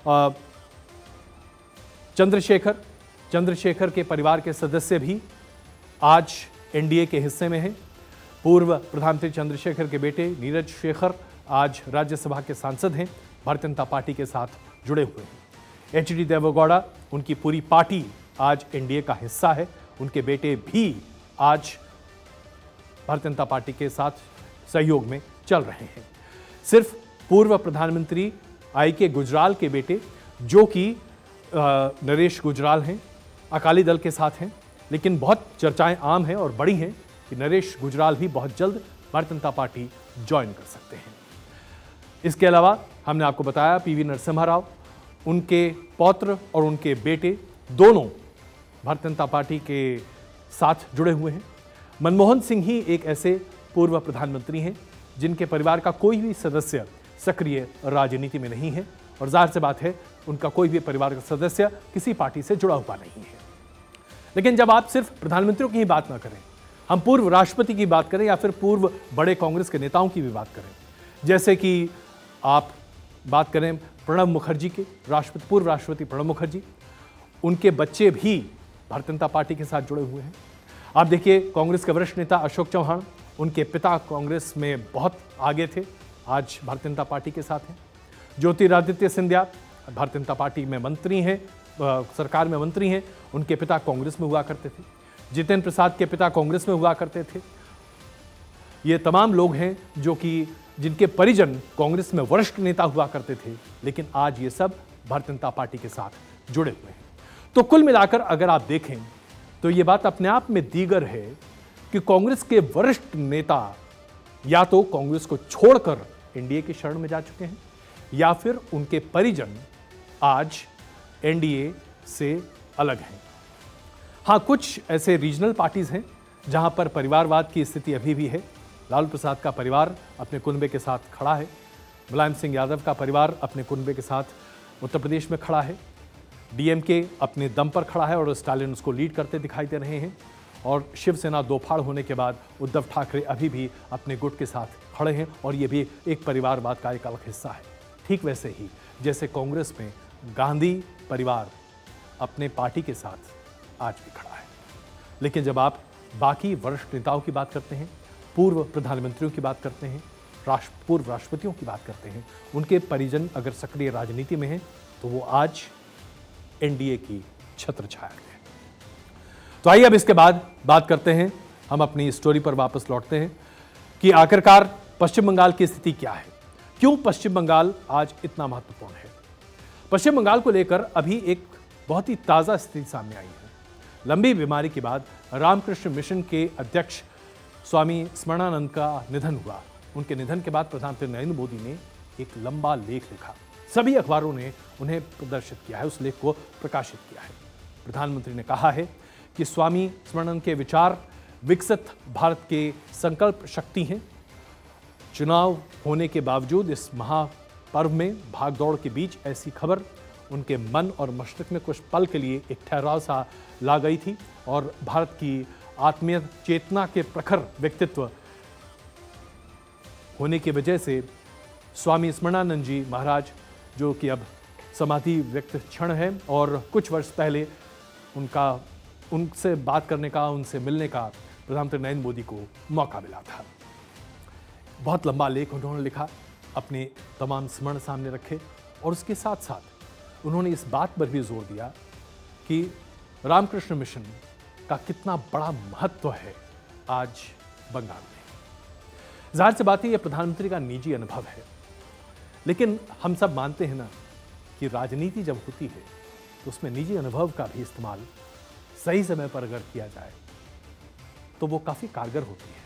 Speaker 1: चंद्रशेखर चंद्रशेखर के परिवार के सदस्य भी आज एनडीए के हिस्से में हैं। पूर्व प्रधानमंत्री चंद्रशेखर के बेटे नीरज शेखर आज राज्यसभा के सांसद हैं, भारतीय जनता पार्टी के साथ जुड़े हुए हैं। एच डी देवेगौड़ा, उनकी पूरी पार्टी आज एनडीए का हिस्सा है। उनके बेटे भी आज भारतीय जनता पार्टी के साथ सहयोग में चल रहे हैं। सिर्फ पूर्व प्रधानमंत्री आई के गुजराल के बेटे जो कि नरेश गुजराल हैं, अकाली दल के साथ हैं, लेकिन बहुत चर्चाएं आम हैं और बड़ी हैं कि नरेश गुजराल भी बहुत जल्द भारतीय जनता पार्टी ज्वाइन कर सकते हैं। इसके अलावा हमने आपको बताया पीवी नरसिम्हा राव, उनके पौत्र और उनके बेटे दोनों भारतीय जनता पार्टी के साथ जुड़े हुए हैं। मनमोहन सिंह ही एक ऐसे पूर्व प्रधानमंत्री हैं जिनके परिवार का कोई भी सदस्य सक्रिय राजनीति में नहीं है और जाहिर सी बात है उनका कोई भी परिवार का सदस्य किसी पार्टी से जुड़ा हुआ नहीं है। लेकिन जब आप सिर्फ प्रधानमंत्रियों की ही बात ना करें, हम पूर्व राष्ट्रपति की बात करें या फिर पूर्व बड़े कांग्रेस के नेताओं की भी बात करें, जैसे कि आप बात करें प्रणब मुखर्जी के, राष्ट्रपति पूर्व राष्ट्रपति प्रणब मुखर्जी, उनके बच्चे भी भारतीय जनता पार्टी के साथ जुड़े हुए हैं। आप देखिए कांग्रेस के वरिष्ठ नेता अशोक चौहान, उनके पिता कांग्रेस में बहुत आगे थे, आज भारतीय जनता पार्टी के साथ हैं। ज्योतिरादित्य सिंधिया भारतीय जनता पार्टी में मंत्री हैं, सरकार में मंत्री हैं, उनके पिता कांग्रेस में हुआ करते थे। जितेंद्र प्रसाद के पिता कांग्रेस में हुआ करते थे। ये तमाम लोग हैं जो कि जिनके परिजन कांग्रेस में वरिष्ठ नेता हुआ करते थे, लेकिन आज ये सब भारतीय जनता पार्टी के साथ जुड़े हुए हैं। तो कुल मिलाकर अगर आप देखें तो ये बात अपने आप में दीगर है कि कांग्रेस के वरिष्ठ नेता या तो कांग्रेस को छोड़कर एनडीए की शरण में जा चुके हैं या फिर उनके परिजन आज एनडीए से अलग हैं। हाँ, कुछ ऐसे रीजनल पार्टीज हैं जहां पर परिवारवाद की स्थिति अभी भी है। लालू प्रसाद का परिवार अपने कुनबे के साथ खड़ा है, मुलायम सिंह यादव का परिवार अपने कुनबे के साथ उत्तर प्रदेश में खड़ा है, डीएमके अपने दम पर खड़ा है और स्टालिन उसको लीड करते दिखाई दे रहे हैं, और शिवसेना दो फाड़ होने के बाद उद्धव ठाकरे अभी भी अपने गुट के साथ खड़े हैं और ये भी एक परिवारवाद का एक अलग हिस्सा है। ठीक वैसे ही जैसे कांग्रेस में गांधी परिवार अपने पार्टी के साथ आज भी खड़ा है। लेकिन जब आप बाकी वरिष्ठ नेताओं की बात करते हैं, पूर्व प्रधानमंत्रियों की बात करते हैं, राष्ट्र पूर्व राष्ट्रपतियों की बात करते हैं, उनके परिजन अगर सक्रिय राजनीति में हैं तो वो आज एनडीए की छत्र छाया में है। तो आइए अब इसके बाद बात करते हैं, हम अपनी स्टोरी पर वापस लौटते हैं कि आखिरकार पश्चिम बंगाल की स्थिति क्या है, क्यों पश्चिम बंगाल आज इतना महत्वपूर्ण है। पश्चिम बंगाल को लेकर अभी एक बहुत ही ताजा स्थिति सामने आई है। लंबी बीमारी के बाद रामकृष्ण मिशन के अध्यक्ष स्वामी स्मरणानंद का निधन हुआ। उनके निधन के बाद प्रधानमंत्री नरेंद्र मोदी ने एक लंबा लेख लिखा, सभी अखबारों ने उन्हें प्रदर्शित किया है, उस लेख को प्रकाशित किया है। प्रधानमंत्री ने कहा है कि स्वामी स्मरणानंद के विचार विकसित भारत के संकल्प शक्ति हैं। चुनाव होने के बावजूद इस महापर्व में भागदौड़ के बीच ऐसी खबर उनके मन और मस्तिष्क में कुछ पल के लिए एक ठहराव सा ला गई थी और भारत की आत्मीय चेतना के प्रखर व्यक्तित्व होने की वजह से स्वामी स्मरणानंद जी महाराज, जो कि अब समाधि व्यक्त क्षण है और कुछ वर्ष पहले उनका उनसे बात करने का, उनसे मिलने का प्रधानमंत्री नरेंद्र मोदी को मौका मिला था। बहुत लंबा लेख उन्होंने लिखा, अपने तमाम स्मरण सामने रखे और उसके साथ साथ उन्होंने इस बात पर भी जोर दिया कि रामकृष्ण मिशन का कितना बड़ा महत्व है आज बंगाल में। जाहिर सी बात है, यह प्रधानमंत्री का निजी अनुभव है, लेकिन हम सब मानते हैं ना कि राजनीति जब होती है तो उसमें निजी अनुभव का भी इस्तेमाल सही समय पर अगर किया जाए तो वो काफी कारगर होती है।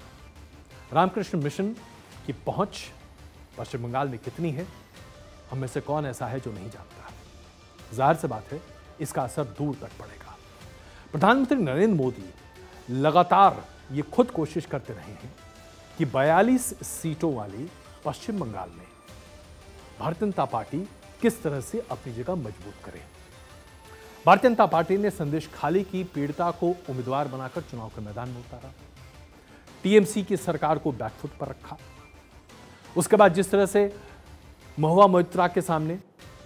Speaker 1: रामकृष्ण मिशन की पहुंच पश्चिम बंगाल में कितनी है, हम में से कौन ऐसा है जो नहीं जानता। जाहिर सी बात है, इसका असर दूर तक पड़ेगा। प्रधानमंत्री नरेंद्र मोदी लगातार ये खुद कोशिश करते रहे हैं कि बयालीस सीटों वाली पश्चिम बंगाल में भारतीय जनता पार्टी किस तरह से अपनी जगह मजबूत करे। भारतीय जनता पार्टी ने संदेश खाली की पीड़िता को उम्मीदवार बनाकर चुनाव के मैदान में उतारा, टीएमसी की सरकार को बैकफुट पर रखा। उसके बाद जिस तरह से महुआ मोइत्रा के सामने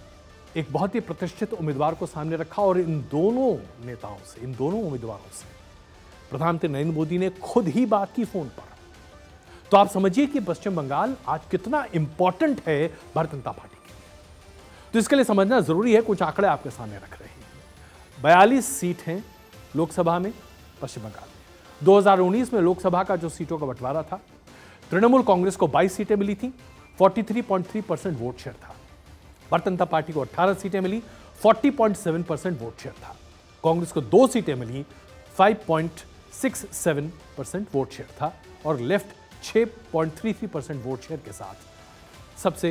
Speaker 1: एक बहुत ही प्रतिष्ठित उम्मीदवार को सामने रखा और इन दोनों नेताओं से, इन दोनों उम्मीदवारों से प्रधानमंत्री नरेंद्र मोदी ने खुद ही बात की फोन पर। तो आप समझिए कि पश्चिम बंगाल आज कितना इंपॉर्टेंट है भारतीय जनता पार्टी के लिए। तो इसके लिए समझना जरूरी है, कुछ आंकड़े आपके सामने रख रहे हैं। बयालीस सीट हैं लोकसभा में पश्चिम बंगाल में। दो हज़ार उन्नीस में लोकसभा का जो सीटों का बंटवारा था, तृणमूल कांग्रेस को बाईस सीटें मिली थी, तैंतालीस पॉइंट तीन परसेंट वोट शेयर था। भारतीय जनता पार्टी को अठारह सीटें मिली, चालीस पॉइंट सात परसेंट वोट शेयर था। कांग्रेस को दो सीटें मिली, पाँच पॉइंट सड़सठ परसेंट वोट शेयर था और लेफ्ट छह पॉइंट तैंतीस परसेंट वोट शेयर के साथ सबसे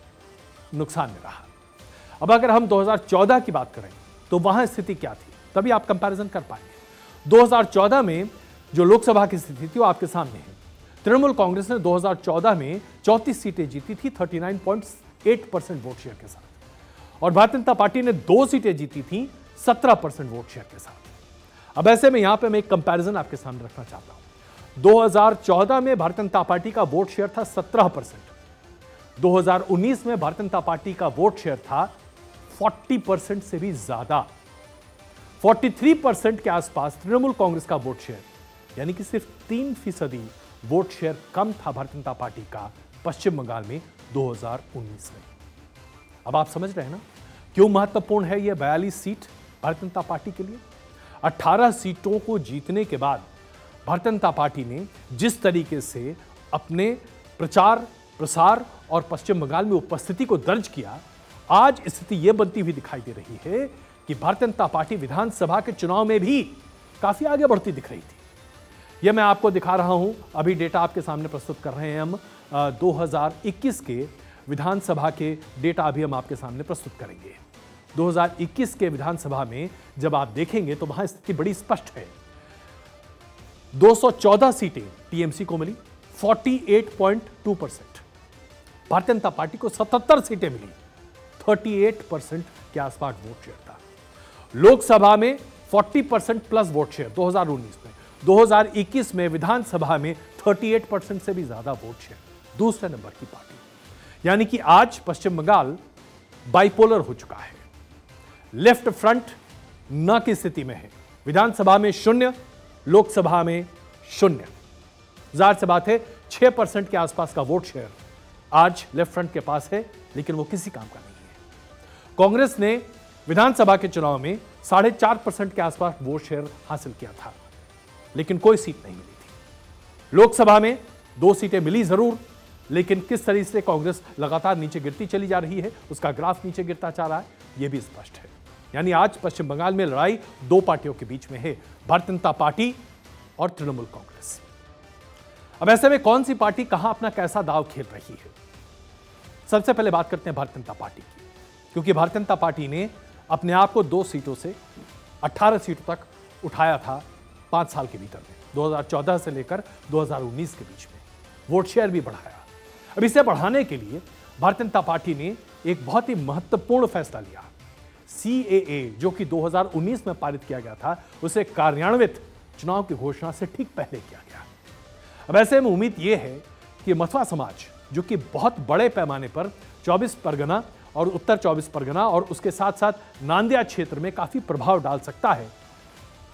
Speaker 1: नुकसान में रहा। अब अगर हम दो हज़ार चौदह की बात करें तो वहां स्थिति क्या थी, तभी आप कंपैरिजन कर पाएंगे। दो हज़ार चौदह में जो लोकसभा की स्थिति थी वो आपके सामने है। तृणमूल कांग्रेस ने दो हज़ार चौदह में चौंतीस सीटें जीती थी, उनतालीस पॉइंट आठ परसेंट वोट शेयर के साथ, और भारतीय जनता पार्टी ने दो सीटें जीती थी सत्रह परसेंट वोट शेयर के साथ। अब ऐसे में यहां पे मैं एक कंपैरिजन आपके सामने रखना चाहता हूं। दो हज़ार चौदह में भारतीय जनता पार्टी का वोट शेयर था सत्रह परसेंट, दो हज़ार उन्नीस में भारतीय जनता पार्टी का वोट शेयर था चालीस परसेंट से भी ज्यादा, तैंतालीस परसेंट के आसपास तृणमूल कांग्रेस का वोट शेयर, यानी कि सिर्फ तीन फीसदी वोट शेयर कम था भारतीय जनता पार्टी का पश्चिम बंगाल में दो हज़ार उन्नीस में। अब आप समझ रहे हैं ना क्यों महत्वपूर्ण है यह बयालीस सीट भारतीय जनता पार्टी के लिए। अठारह सीटों को जीतने के बाद भारतीय जनता पार्टी ने जिस तरीके से अपने प्रचार प्रसार और पश्चिम बंगाल में उपस्थिति को दर्ज किया, आज स्थिति यह बनती हुई दिखाई दे रही है कि भारतीय जनता पार्टी विधानसभा के चुनाव में भी काफी आगे बढ़ती दिख रही थी। यह मैं आपको दिखा रहा हूं, अभी डेटा आपके सामने प्रस्तुत कर रहे हैं हम। दो हज़ार इक्कीस के विधानसभा के डेटा अभी हम आपके सामने प्रस्तुत करेंगे। दो हज़ार इक्कीस के विधानसभा में जब आप देखेंगे तो वहां स्थिति बड़ी स्पष्ट है। दो सौ चौदह सीटें टीएमसी को मिली, अड़तालीस पॉइंट दो परसेंट। भारतीय जनता पार्टी को सतहत्तर सीटें मिली, अड़तीस परसेंट के आसपास वोट शेयर था। लोकसभा में चालीस परसेंट प्लस वोट शेयर दो हज़ार उन्नीस में, दो हज़ार इक्कीस में विधानसभा में अड़तीस परसेंट से भी ज्यादा वोट शेयर, दूसरे नंबर की पार्टी। यानी कि आज पश्चिम बंगाल बाइपोलर हो चुका है। लेफ्ट फ्रंट न की स्थिति में है, विधानसभा में शून्य, लोकसभा में शून्य। जाहिर सी बात है छह परसेंट के आसपास का वोट शेयर आज लेफ्ट फ्रंट के पास है, लेकिन वो किसी काम का नहीं है। कांग्रेस ने विधानसभा के चुनाव में साढ़े चार परसेंट के आसपास वोट शेयर हासिल किया था, लेकिन कोई सीट नहीं मिली थी। लोकसभा में दो सीटें मिली जरूर, लेकिन किस तरह से कांग्रेस लगातार नीचे गिरती चली जा रही है, उसका ग्राफ नीचे गिरता जा रहा है, यह भी स्पष्ट है। यानी आज पश्चिम बंगाल में लड़ाई दो पार्टियों के बीच में है, भारतीय जनता पार्टी और तृणमूल कांग्रेस। अब ऐसे में कौन सी पार्टी कहां अपना कैसा दाव खेल रही है? सबसे पहले बात करते हैं भारतीय जनता पार्टी की, क्योंकि भारतीय जनता पार्टी ने अपने आप को दो सीटों से अठारह सीटों तक उठाया था पांच साल के भीतर में, दो हज़ार चौदह से लेकर दो हज़ार उन्नीस के बीच में वोट शेयर भी बढ़ाया। अब इसे बढ़ाने के लिए भारतीय जनता पार्टी ने एक बहुत ही महत्वपूर्ण फैसला लिया। सीएए जो कि दो हज़ार उन्नीस में पारित किया गया था, उसे कार्यान्वित चुनाव की घोषणा से ठीक पहले किया गया। अब ऐसे में उम्मीद यह है कि मथुरा समाज, जो कि बहुत बड़े पैमाने पर चौबीस परगना और उत्तर चौबीस परगना और उसके साथ साथ नांदिया क्षेत्र में काफी प्रभाव डाल सकता है,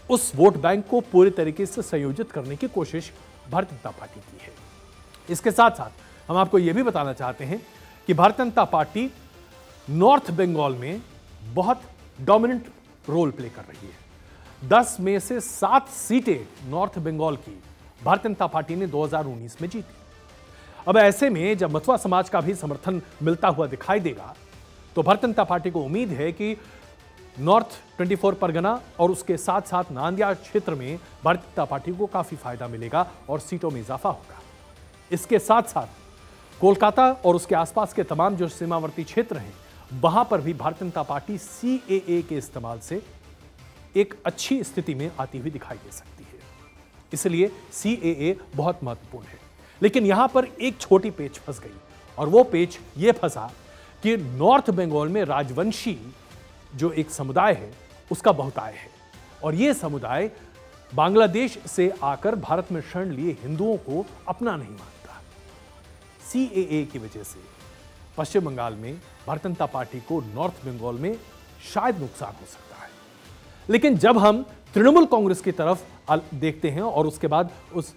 Speaker 1: उस वोट बैंक को पूरे तरीके से संयोजित करने की कोशिश भारतीय जनता पार्टी की है। इसके साथ साथ हम आपको यह भी बताना चाहते हैं कि भारतीय जनता पार्टी नॉर्थ बंगाल में बहुत डोमिनेंट रोल प्ले कर रही है। दस में से सात सीटें नॉर्थ बंगाल की भारतीय जनता पार्टी ने दो हज़ार उन्नीस में जीती। अब ऐसे में जब मथुआ समाज का भी समर्थन मिलता हुआ दिखाई देगा तो भारतीय जनता पार्टी को उम्मीद है कि नॉर्थ चौबीस परगना और उसके साथ साथ नांदिया क्षेत्र में भारतीय जनता पार्टी को काफी फायदा मिलेगा और सीटों में इजाफा होगा। इसके साथ साथ कोलकाता और उसके आसपास के तमाम जो सीमावर्ती क्षेत्र हैं वहां पर भी भारतीय जनता पार्टी सीएए के इस्तेमाल से एक अच्छी स्थिति में आती हुई दिखाई दे सकती है। इसलिए सीएए बहुत महत्वपूर्ण है। लेकिन यहां पर एक छोटी पेच फंस गई और वो पेच ये फंसा कि नॉर्थ बंगाल में राजवंशी जो एक समुदाय है उसका बहुताय है और यह समुदाय बांग्लादेश से आकर भारत में शरण लिए हिंदुओं को अपना नहीं मानता। सीएए की वजह से पश्चिम बंगाल में भारतीय जनता पार्टी को नॉर्थ बंगाल में शायद नुकसान हो सकता है। लेकिन जब हम तृणमूल कांग्रेस की तरफ देखते हैं और उसके बाद उस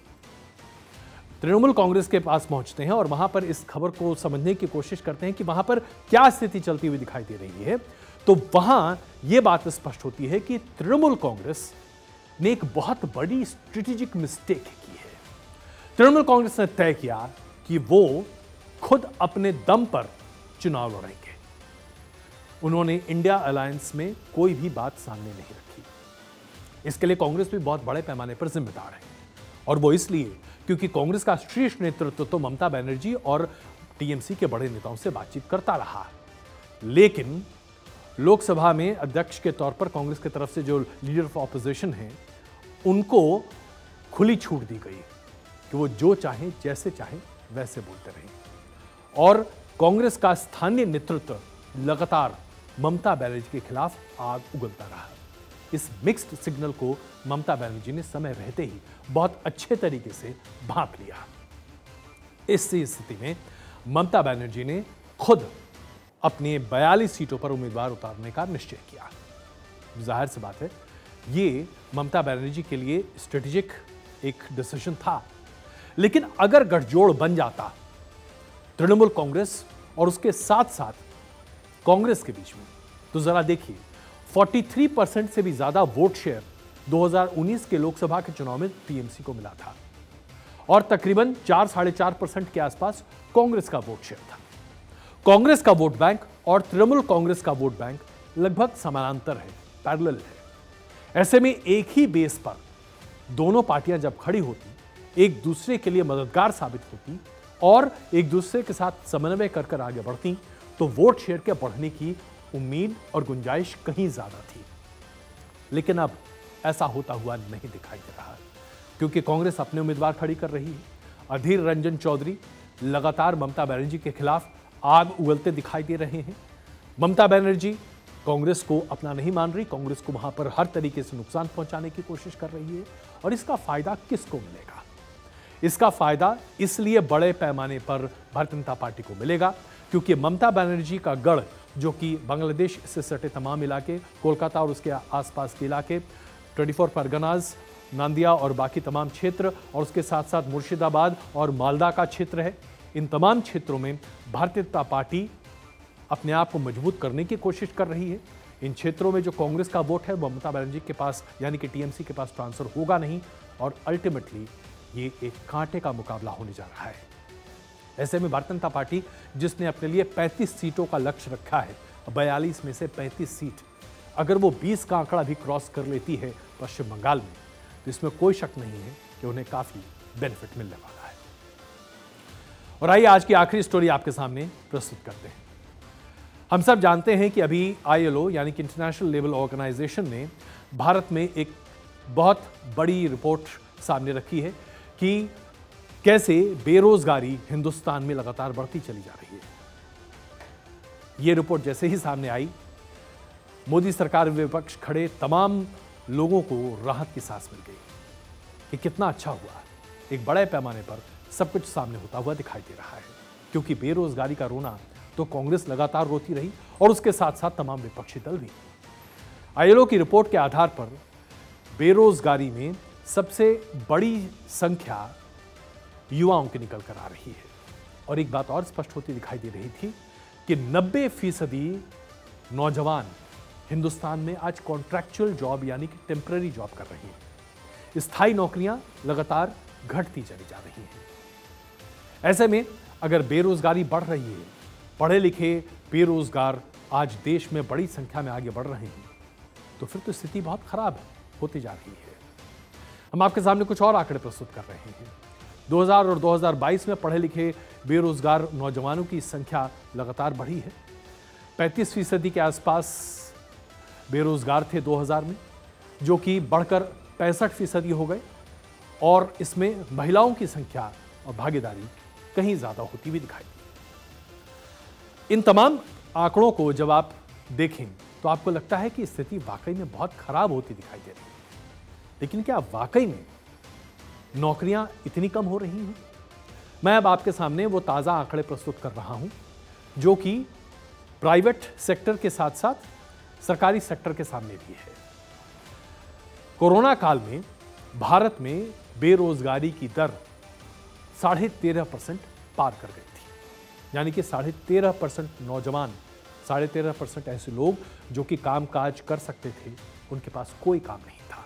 Speaker 1: तृणमूल कांग्रेस के पास पहुंचते हैं और वहां पर इस खबर को समझने की कोशिश करते हैं कि वहां पर क्या स्थिति चलती हुई दिखाई दे रही है, तो वहां यह बात स्पष्ट होती है कि तृणमूल कांग्रेस ने एक बहुत बड़ी स्ट्रेटेजिक मिस्टेक की है। तृणमूल कांग्रेस ने तय किया कि वो खुद अपने दम पर चुनाव लड़ेंगे। उन्होंने इंडिया अलायंस में कोई भी बात सामने नहीं रखी। इसके लिए कांग्रेस भी बहुत बड़े पैमाने पर जिम्मेदार है और वो इसलिए क्योंकि कांग्रेस का शीर्ष नेतृत्व तो ममता बनर्जी और टीएमसी के बड़े नेताओं से बातचीत करता रहा, लेकिन लोकसभा में अध्यक्ष के तौर पर कांग्रेस की तरफ से जो लीडर ऑफ ऑपोजिशन हैं उनको खुली छूट दी गई कि वो जो चाहें जैसे चाहें वैसे बोलते रहें और कांग्रेस का स्थानीय नेतृत्व लगातार ममता बनर्जी के खिलाफ आग उगलता रहा। इस मिक्स्ड सिग्नल को ममता बनर्जी ने समय रहते ही बहुत अच्छे तरीके से भांप लिया। इस स्थिति में ममता बनर्जी ने खुद अपने बयालीस सीटों पर उम्मीदवार उतारने का निश्चय किया। जाहिर सी बात है ये ममता बनर्जी के लिए स्ट्रेटेजिक एक डिसीजन था, लेकिन अगर गठजोड़ बन जाता तृणमूल कांग्रेस और उसके साथ साथ कांग्रेस के बीच में, तो जरा देखिए तैंतालीस परसेंट से भी ज्यादा वोट शेयर दो हज़ार उन्नीस के लोकसभा के चुनाव में टीएमसी को मिला था और तकरीबन चार साढ़े चार परसेंट के आसपास कांग्रेस का वोट शेयर था। कांग्रेस का वोट बैंक और तृणमूल कांग्रेस का वोट बैंक लगभग समानांतर है, पैरेलल है। ऐसे में एक ही बेस पर दोनों पार्टियां जब खड़ी होती, एक दूसरे के लिए मददगार साबित होती और एक दूसरे के साथ समन्वय कर कर आगे बढ़ती, तो वोट शेयर के बढ़ने की उम्मीद और गुंजाइश कहीं ज्यादा थी। लेकिन अब ऐसा होता हुआ नहीं दिखाई दे रहा, क्योंकि कांग्रेस अपने उम्मीदवार खड़ी कर रही है। अधीर रंजन चौधरी लगातार ममता बनर्जी के खिलाफ आग उगलते दिखाई दे रहे हैं। ममता बनर्जी कांग्रेस को अपना नहीं मान रही, कांग्रेस को वहां पर हर तरीके से नुकसान पहुंचाने की कोशिश कर रही है और इसका फायदा किसको मिलेगा? इसका फायदा इसलिए बड़े पैमाने पर भारतीय जनता पार्टी को मिलेगा क्योंकि ममता बनर्जी का गढ़, जो कि बांग्लादेश से सटे तमाम इलाके, कोलकाता और उसके आसपास के इलाके, चौबीस परगनाज, नांदिया और बाकी तमाम क्षेत्र और उसके साथ साथ मुर्शिदाबाद और मालदा का क्षेत्र है, इन तमाम क्षेत्रों में भारतीय जनता पार्टी अपने आप को मजबूत करने की कोशिश कर रही है। इन क्षेत्रों में जो कांग्रेस का वोट है वो ममता बनर्जी के पास यानी कि टीएमसी के पास ट्रांसफर होगा नहीं और अल्टीमेटली ये एक कांटे का मुकाबला होने जा रहा है। ऐसे में भारतीय जनता पार्टी जिसने अपने लिए पैंतीस सीटों का लक्ष्य रखा है, बयालीस में से पैंतीस सीट, अगर वो बीस का आंकड़ा भी क्रॉस कर लेती है पश्चिम बंगाल में, तो इसमें कोई शक नहीं है कि उन्हें काफी बेनिफिट मिलने वाला है। और आइए आज की आखिरी स्टोरी आपके सामने प्रस्तुत करते हैं। हम सब जानते हैं कि अभी आईएलओ यानी कि इंटरनेशनल लेबर ऑर्गेनाइजेशन ने भारत में एक बहुत बड़ी रिपोर्ट सामने रखी है कि कैसे बेरोजगारी हिंदुस्तान में लगातार बढ़ती चली जा रही है। यह रिपोर्ट जैसे ही सामने आई, मोदी सरकार विपक्ष खड़े तमाम लोगों को राहत की सांस मिल गई कि कितना अच्छा हुआ, एक बड़े पैमाने पर सब कुछ सामने होता हुआ दिखाई दे रहा है। क्योंकि बेरोजगारी का रोना तो कांग्रेस लगातार रोती रही और उसके साथ साथ तमाम विपक्षी दल भी। आईएलओ की रिपोर्ट के आधार पर बेरोजगारी में सबसे बड़ी संख्या युवाओं की निकल कर आ रही है। और एक बात और स्पष्ट होती दिखाई दे रही थी कि नब्बे फीसदी नौजवान हिंदुस्तान में आज कॉन्ट्रैक्चुअल जॉब यानी कि टेम्पररी जॉब कर रही हैं। स्थायी नौकरियां लगातार घटती चली जा रही हैं। ऐसे में अगर बेरोजगारी बढ़ रही है, पढ़े लिखे बेरोजगार आज देश में बड़ी संख्या में आगे बढ़ रहे हैं, तो फिर तो स्थिति बहुत खराब होती जा रही है। हम आपके सामने कुछ और आंकड़े प्रस्तुत कर रहे हैं। दो हज़ार और दो हज़ार बाईस में पढ़े लिखे बेरोजगार नौजवानों की संख्या लगातार बढ़ी है। पैंतीस फीसदी के आसपास बेरोजगार थे दो हज़ार में, जो कि बढ़कर पैंसठ फीसदी हो गए। और इसमें महिलाओं की संख्या और भागीदारी कहीं ज्यादा होती हुई दिखाई दी। इन तमाम आंकड़ों को जब आप देखें तो आपको लगता है कि स्थिति वाकई में बहुत खराब होती दिखाई दे रही है। लेकिन क्या वाकई में नौकरियां इतनी कम हो रही हैं? मैं अब आपके सामने वो ताजा आंकड़े प्रस्तुत कर रहा हूं जो कि प्राइवेट सेक्टर के साथ साथ सरकारी सेक्टर के सामने भी है। कोरोना काल में भारत में बेरोजगारी की दर साढ़े तेरह परसेंट पार कर गई थी। यानी कि साढ़े तेरह परसेंट नौजवान, साढ़े तेरह परसेंट ऐसे लोग जो कि कामकाज कर सकते थे, उनके पास कोई काम नहीं था।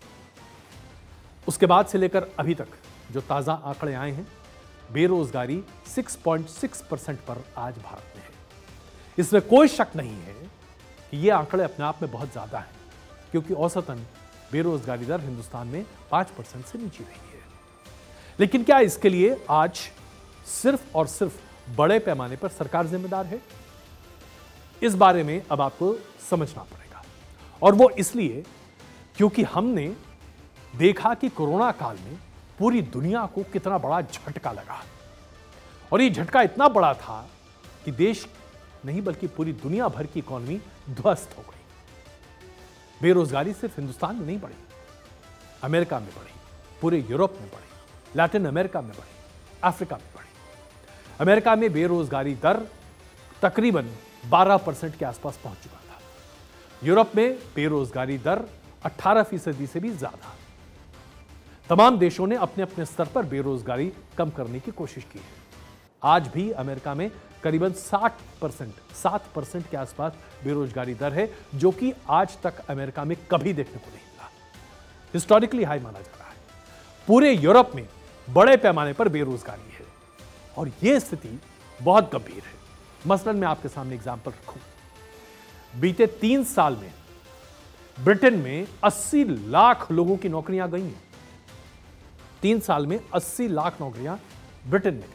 Speaker 1: उसके बाद से लेकर अभी तक जो ताजा आंकड़े आए हैं, बेरोजगारी छह पॉइंट छह परसेंट पर आज भारत में है। इसमें कोई शक नहीं है कि ये आंकड़े अपने आप में बहुत ज्यादा हैं, क्योंकि औसतन बेरोजगारी दर हिंदुस्तान में पांच परसेंट से नीचे रही है। लेकिन क्या इसके लिए आज सिर्फ और सिर्फ बड़े पैमाने पर सरकार जिम्मेदार है? इस बारे में अब आपको समझना पड़ेगा। और वो इसलिए क्योंकि हमने देखा कि कोरोना काल में पूरी दुनिया को कितना बड़ा झटका लगा। और ये झटका इतना बड़ा था कि देश नहीं बल्कि पूरी दुनिया भर की इकोनॉमी ध्वस्त हो गई। बेरोजगारी सिर्फ हिंदुस्तान में नहीं बढ़ी, अमेरिका में बढ़ी, पूरे यूरोप में बढ़ी, लैटिन अमेरिका में बढ़ी, अफ्रीका में बढ़ी। अमेरिका में बेरोजगारी दर तकरीबन बारह परसेंट के आसपास पहुंच चुका था। यूरोप में बेरोजगारी दर अठारह फीसदी से भी ज्यादा। तमाम देशों ने अपने अपने स्तर पर बेरोजगारी कम करने की कोशिश की है। आज भी अमेरिका में करीबन साठ परसेंट सात परसेंट के आसपास बेरोजगारी दर है, जो कि आज तक अमेरिका में कभी देखने को नहीं मिला। हिस्टोरिकली हाई माना जा रहा है। पूरे यूरोप में बड़े पैमाने पर बेरोजगारी है और यह स्थिति बहुत गंभीर है। मसलन मैं आपके सामने एग्जांपल रखूं, बीते तीन साल में ब्रिटेन में अस्सी लाख लोगों की नौकरियां गई हैं। तीन साल में अस्सी लाख नौकरियां ब्रिटेन में गई हैं।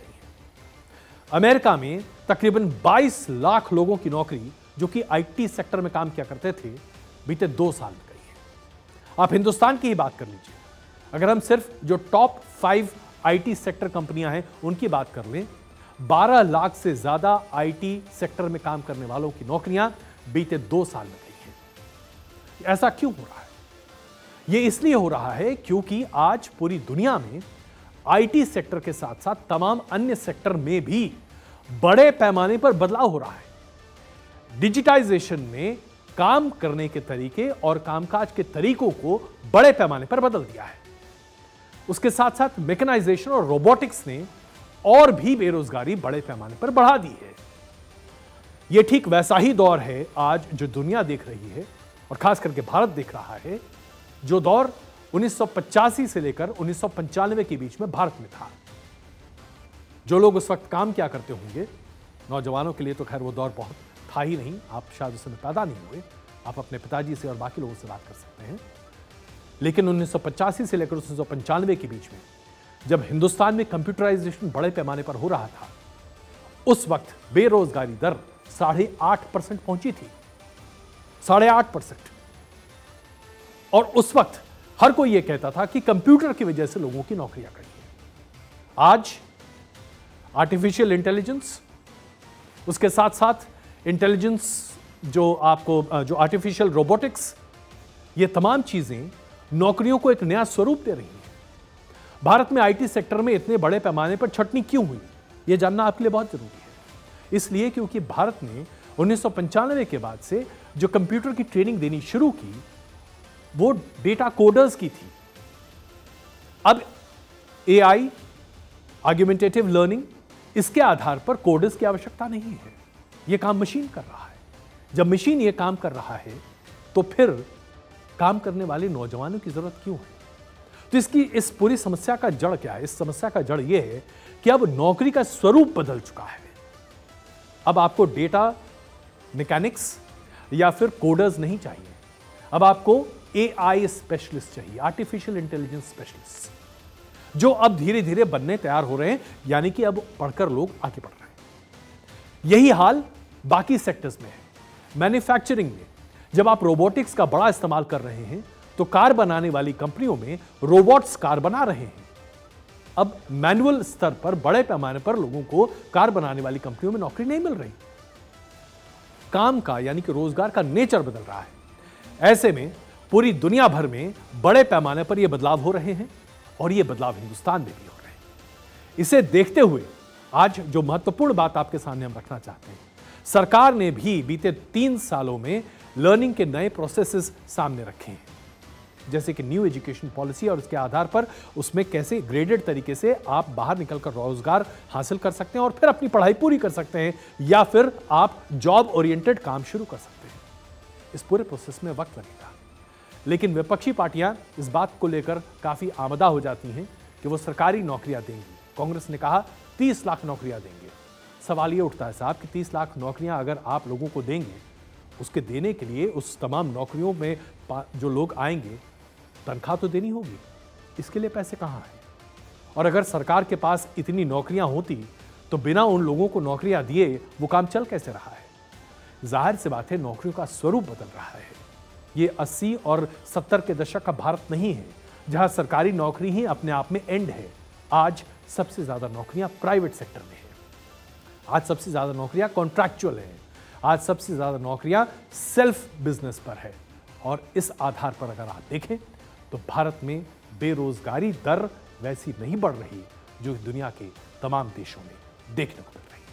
Speaker 1: अमेरिका में तकरीबन बाईस लाख लोगों की नौकरी, जो कि आईटी सेक्टर में काम किया करते थे, बीते दो साल में गई है। आप हिंदुस्तान की ही बात कर लीजिए। अगर हम सिर्फ जो टॉप फाइव आईटी सेक्टर कंपनियां हैं उनकी बात कर लें, बारह लाख से ज्यादा आईटी सेक्टर में काम करने वालों की नौकरियां बीते दो साल में गई हैं। ऐसा क्यों हो रहा है? यह इसलिए हो रहा है क्योंकि आज पूरी दुनिया में आईटी सेक्टर के साथ साथ तमाम अन्य सेक्टर में भी बड़े पैमाने पर बदलाव हो रहा है। डिजिटाइजेशन ने काम करने के तरीके और कामकाज के तरीकों को बड़े पैमाने पर बदल दिया है। उसके साथ साथ मैकेनाइजेशन और रोबोटिक्स ने और भी बेरोजगारी बड़े पैमाने पर बढ़ा दी है। यह ठीक वैसा ही दौर है आज जो दुनिया देख रही है और खास करके भारत देख रहा है, जो दौर उन्नीस सौ पचासी से लेकर उन्नीस सौ पंचानवे के बीच में भारत में था। जो लोग उस वक्त काम किया करते होंगे, नौजवानों के लिए तो खैर वो दौर बहुत था ही नहीं, आप शायद उस समय पैदा नहीं हुए, आप अपने पिताजी से और बाकी लोगों से बात कर सकते हैं। लेकिन उन्नीस सौ पचासी से लेकर उन्नीस सौ पंचानवे के बीच में जब हिंदुस्तान में कंप्यूटराइजेशन बड़े पैमाने पर हो रहा था, उस वक्त बेरोजगारी दर साढ़े आठ परसेंट पहुंची थी। साढ़े आठ परसेंट। और उस वक्त हर कोई यह कहता था कि कंप्यूटर की वजह से लोगों की नौकरियां गई हैं। आज आर्टिफिशियल इंटेलिजेंस, उसके साथ साथ इंटेलिजेंस, जो आपको जो आर्टिफिशियल रोबोटिक्स, ये तमाम चीजें नौकरियों को एक नया स्वरूप दे रही हैं। भारत में आईटी सेक्टर में इतने बड़े पैमाने पर छटनी क्यों हुई, यह जानना आपके लिए बहुत जरूरी है। इसलिए क्योंकि भारत ने उन्नीस सौ पंचानवे के बाद से जो कंप्यूटर की ट्रेनिंग देनी शुरू की, वो डेटा कोडर्स की थी। अब एआई, आर्गुमेंटेटिव लर्निंग, इसके आधार पर कोडर्स की आवश्यकता नहीं है, यह काम मशीन कर रहा है। जब मशीन यह काम कर रहा है तो फिर काम करने वाले नौजवानों की जरूरत क्यों है? तो इसकी इस पूरी समस्या का जड़ क्या है? इस समस्या का जड़ यह है कि अब नौकरी का स्वरूप बदल चुका है। अब आपको डेटा मैकेनिक्स या फिर कोडर्स नहीं चाहिए, अब आपको एआई स्पेशलिस्ट चाहिए, आर्टिफिशियल इंटेलिजेंस स्पेशलिस्ट, जो अब धीरे धीरे बनने तैयार हो रहे हैं, यानी कि अब पढ़कर लोग आगे बढ़ रहे हैं। यही हाल बाकी सेक्टर्स में है। मैन्युफैक्चरिंग में जब आप रोबोटिक्स का बड़ा इस्तेमाल कर रहे हैं तो कार बनाने वाली कंपनियों में रोबोट्स कार बना रहे हैं। अब मैनुअल स्तर पर बड़े पैमाने पर लोगों को कार बनाने वाली कंपनियों में नौकरी नहीं मिल रही। काम का यानी कि रोजगार का नेचर बदल रहा है। ऐसे में पूरी दुनिया भर में बड़े पैमाने पर यह बदलाव हो रहे हैं और यह बदलाव हिंदुस्तान में भी हो रहे हैं। इसे देखते हुए आज जो महत्वपूर्ण बात आपके सामने हम रखना चाहते हैं, सरकार ने भी बीते तीन सालों में लर्निंग के नए प्रोसेसेस सामने रखे हैं, जैसे कि न्यू एजुकेशन पॉलिसी, और उसके आधार पर उसमें कैसे ग्रेडेड तरीके से आप बाहर निकलकर रोजगार हासिल कर सकते हैं और फिर अपनी पढ़ाई पूरी कर सकते हैं, या फिर आप जॉब ओरिएंटेड काम शुरू कर सकते हैं। इस पूरे प्रोसेस में वक्त लगेगा, लेकिन विपक्षी पार्टियां इस बात को लेकर काफी आमदा हो जाती हैं कि वो सरकारी नौकरियां देंगी। कांग्रेस ने कहा तीस लाख नौकरियां देंगे। सवाल ये उठता है साहब कि तीस लाख नौकरियां अगर आप लोगों को देंगे, उसके देने के लिए उस तमाम नौकरियों में जो लोग आएंगे तनख्वाह तो देनी होगी, इसके लिए पैसे कहाँ हैं? और अगर सरकार के पास इतनी नौकरियां होती तो बिना उन लोगों को नौकरियां दिए वो काम चल कैसे रहा है? जाहिर सी बात है, नौकरियों का स्वरूप बदल रहा है। ये अस्सी और सत्तर के दशक का भारत नहीं है जहां सरकारी नौकरी ही अपने आप में एंड है। आज सबसे ज्यादा नौकरियां प्राइवेट सेक्टर में है, आज सबसे ज्यादा नौकरियां कॉन्ट्रैक्चुअल हैं, आज सबसे ज्यादा नौकरियां सेल्फ बिजनेस पर है। और इस आधार पर अगर आप देखें तो भारत में बेरोजगारी दर वैसी नहीं बढ़ रही जो दुनिया के तमाम देशों में देखने को मिल रही है।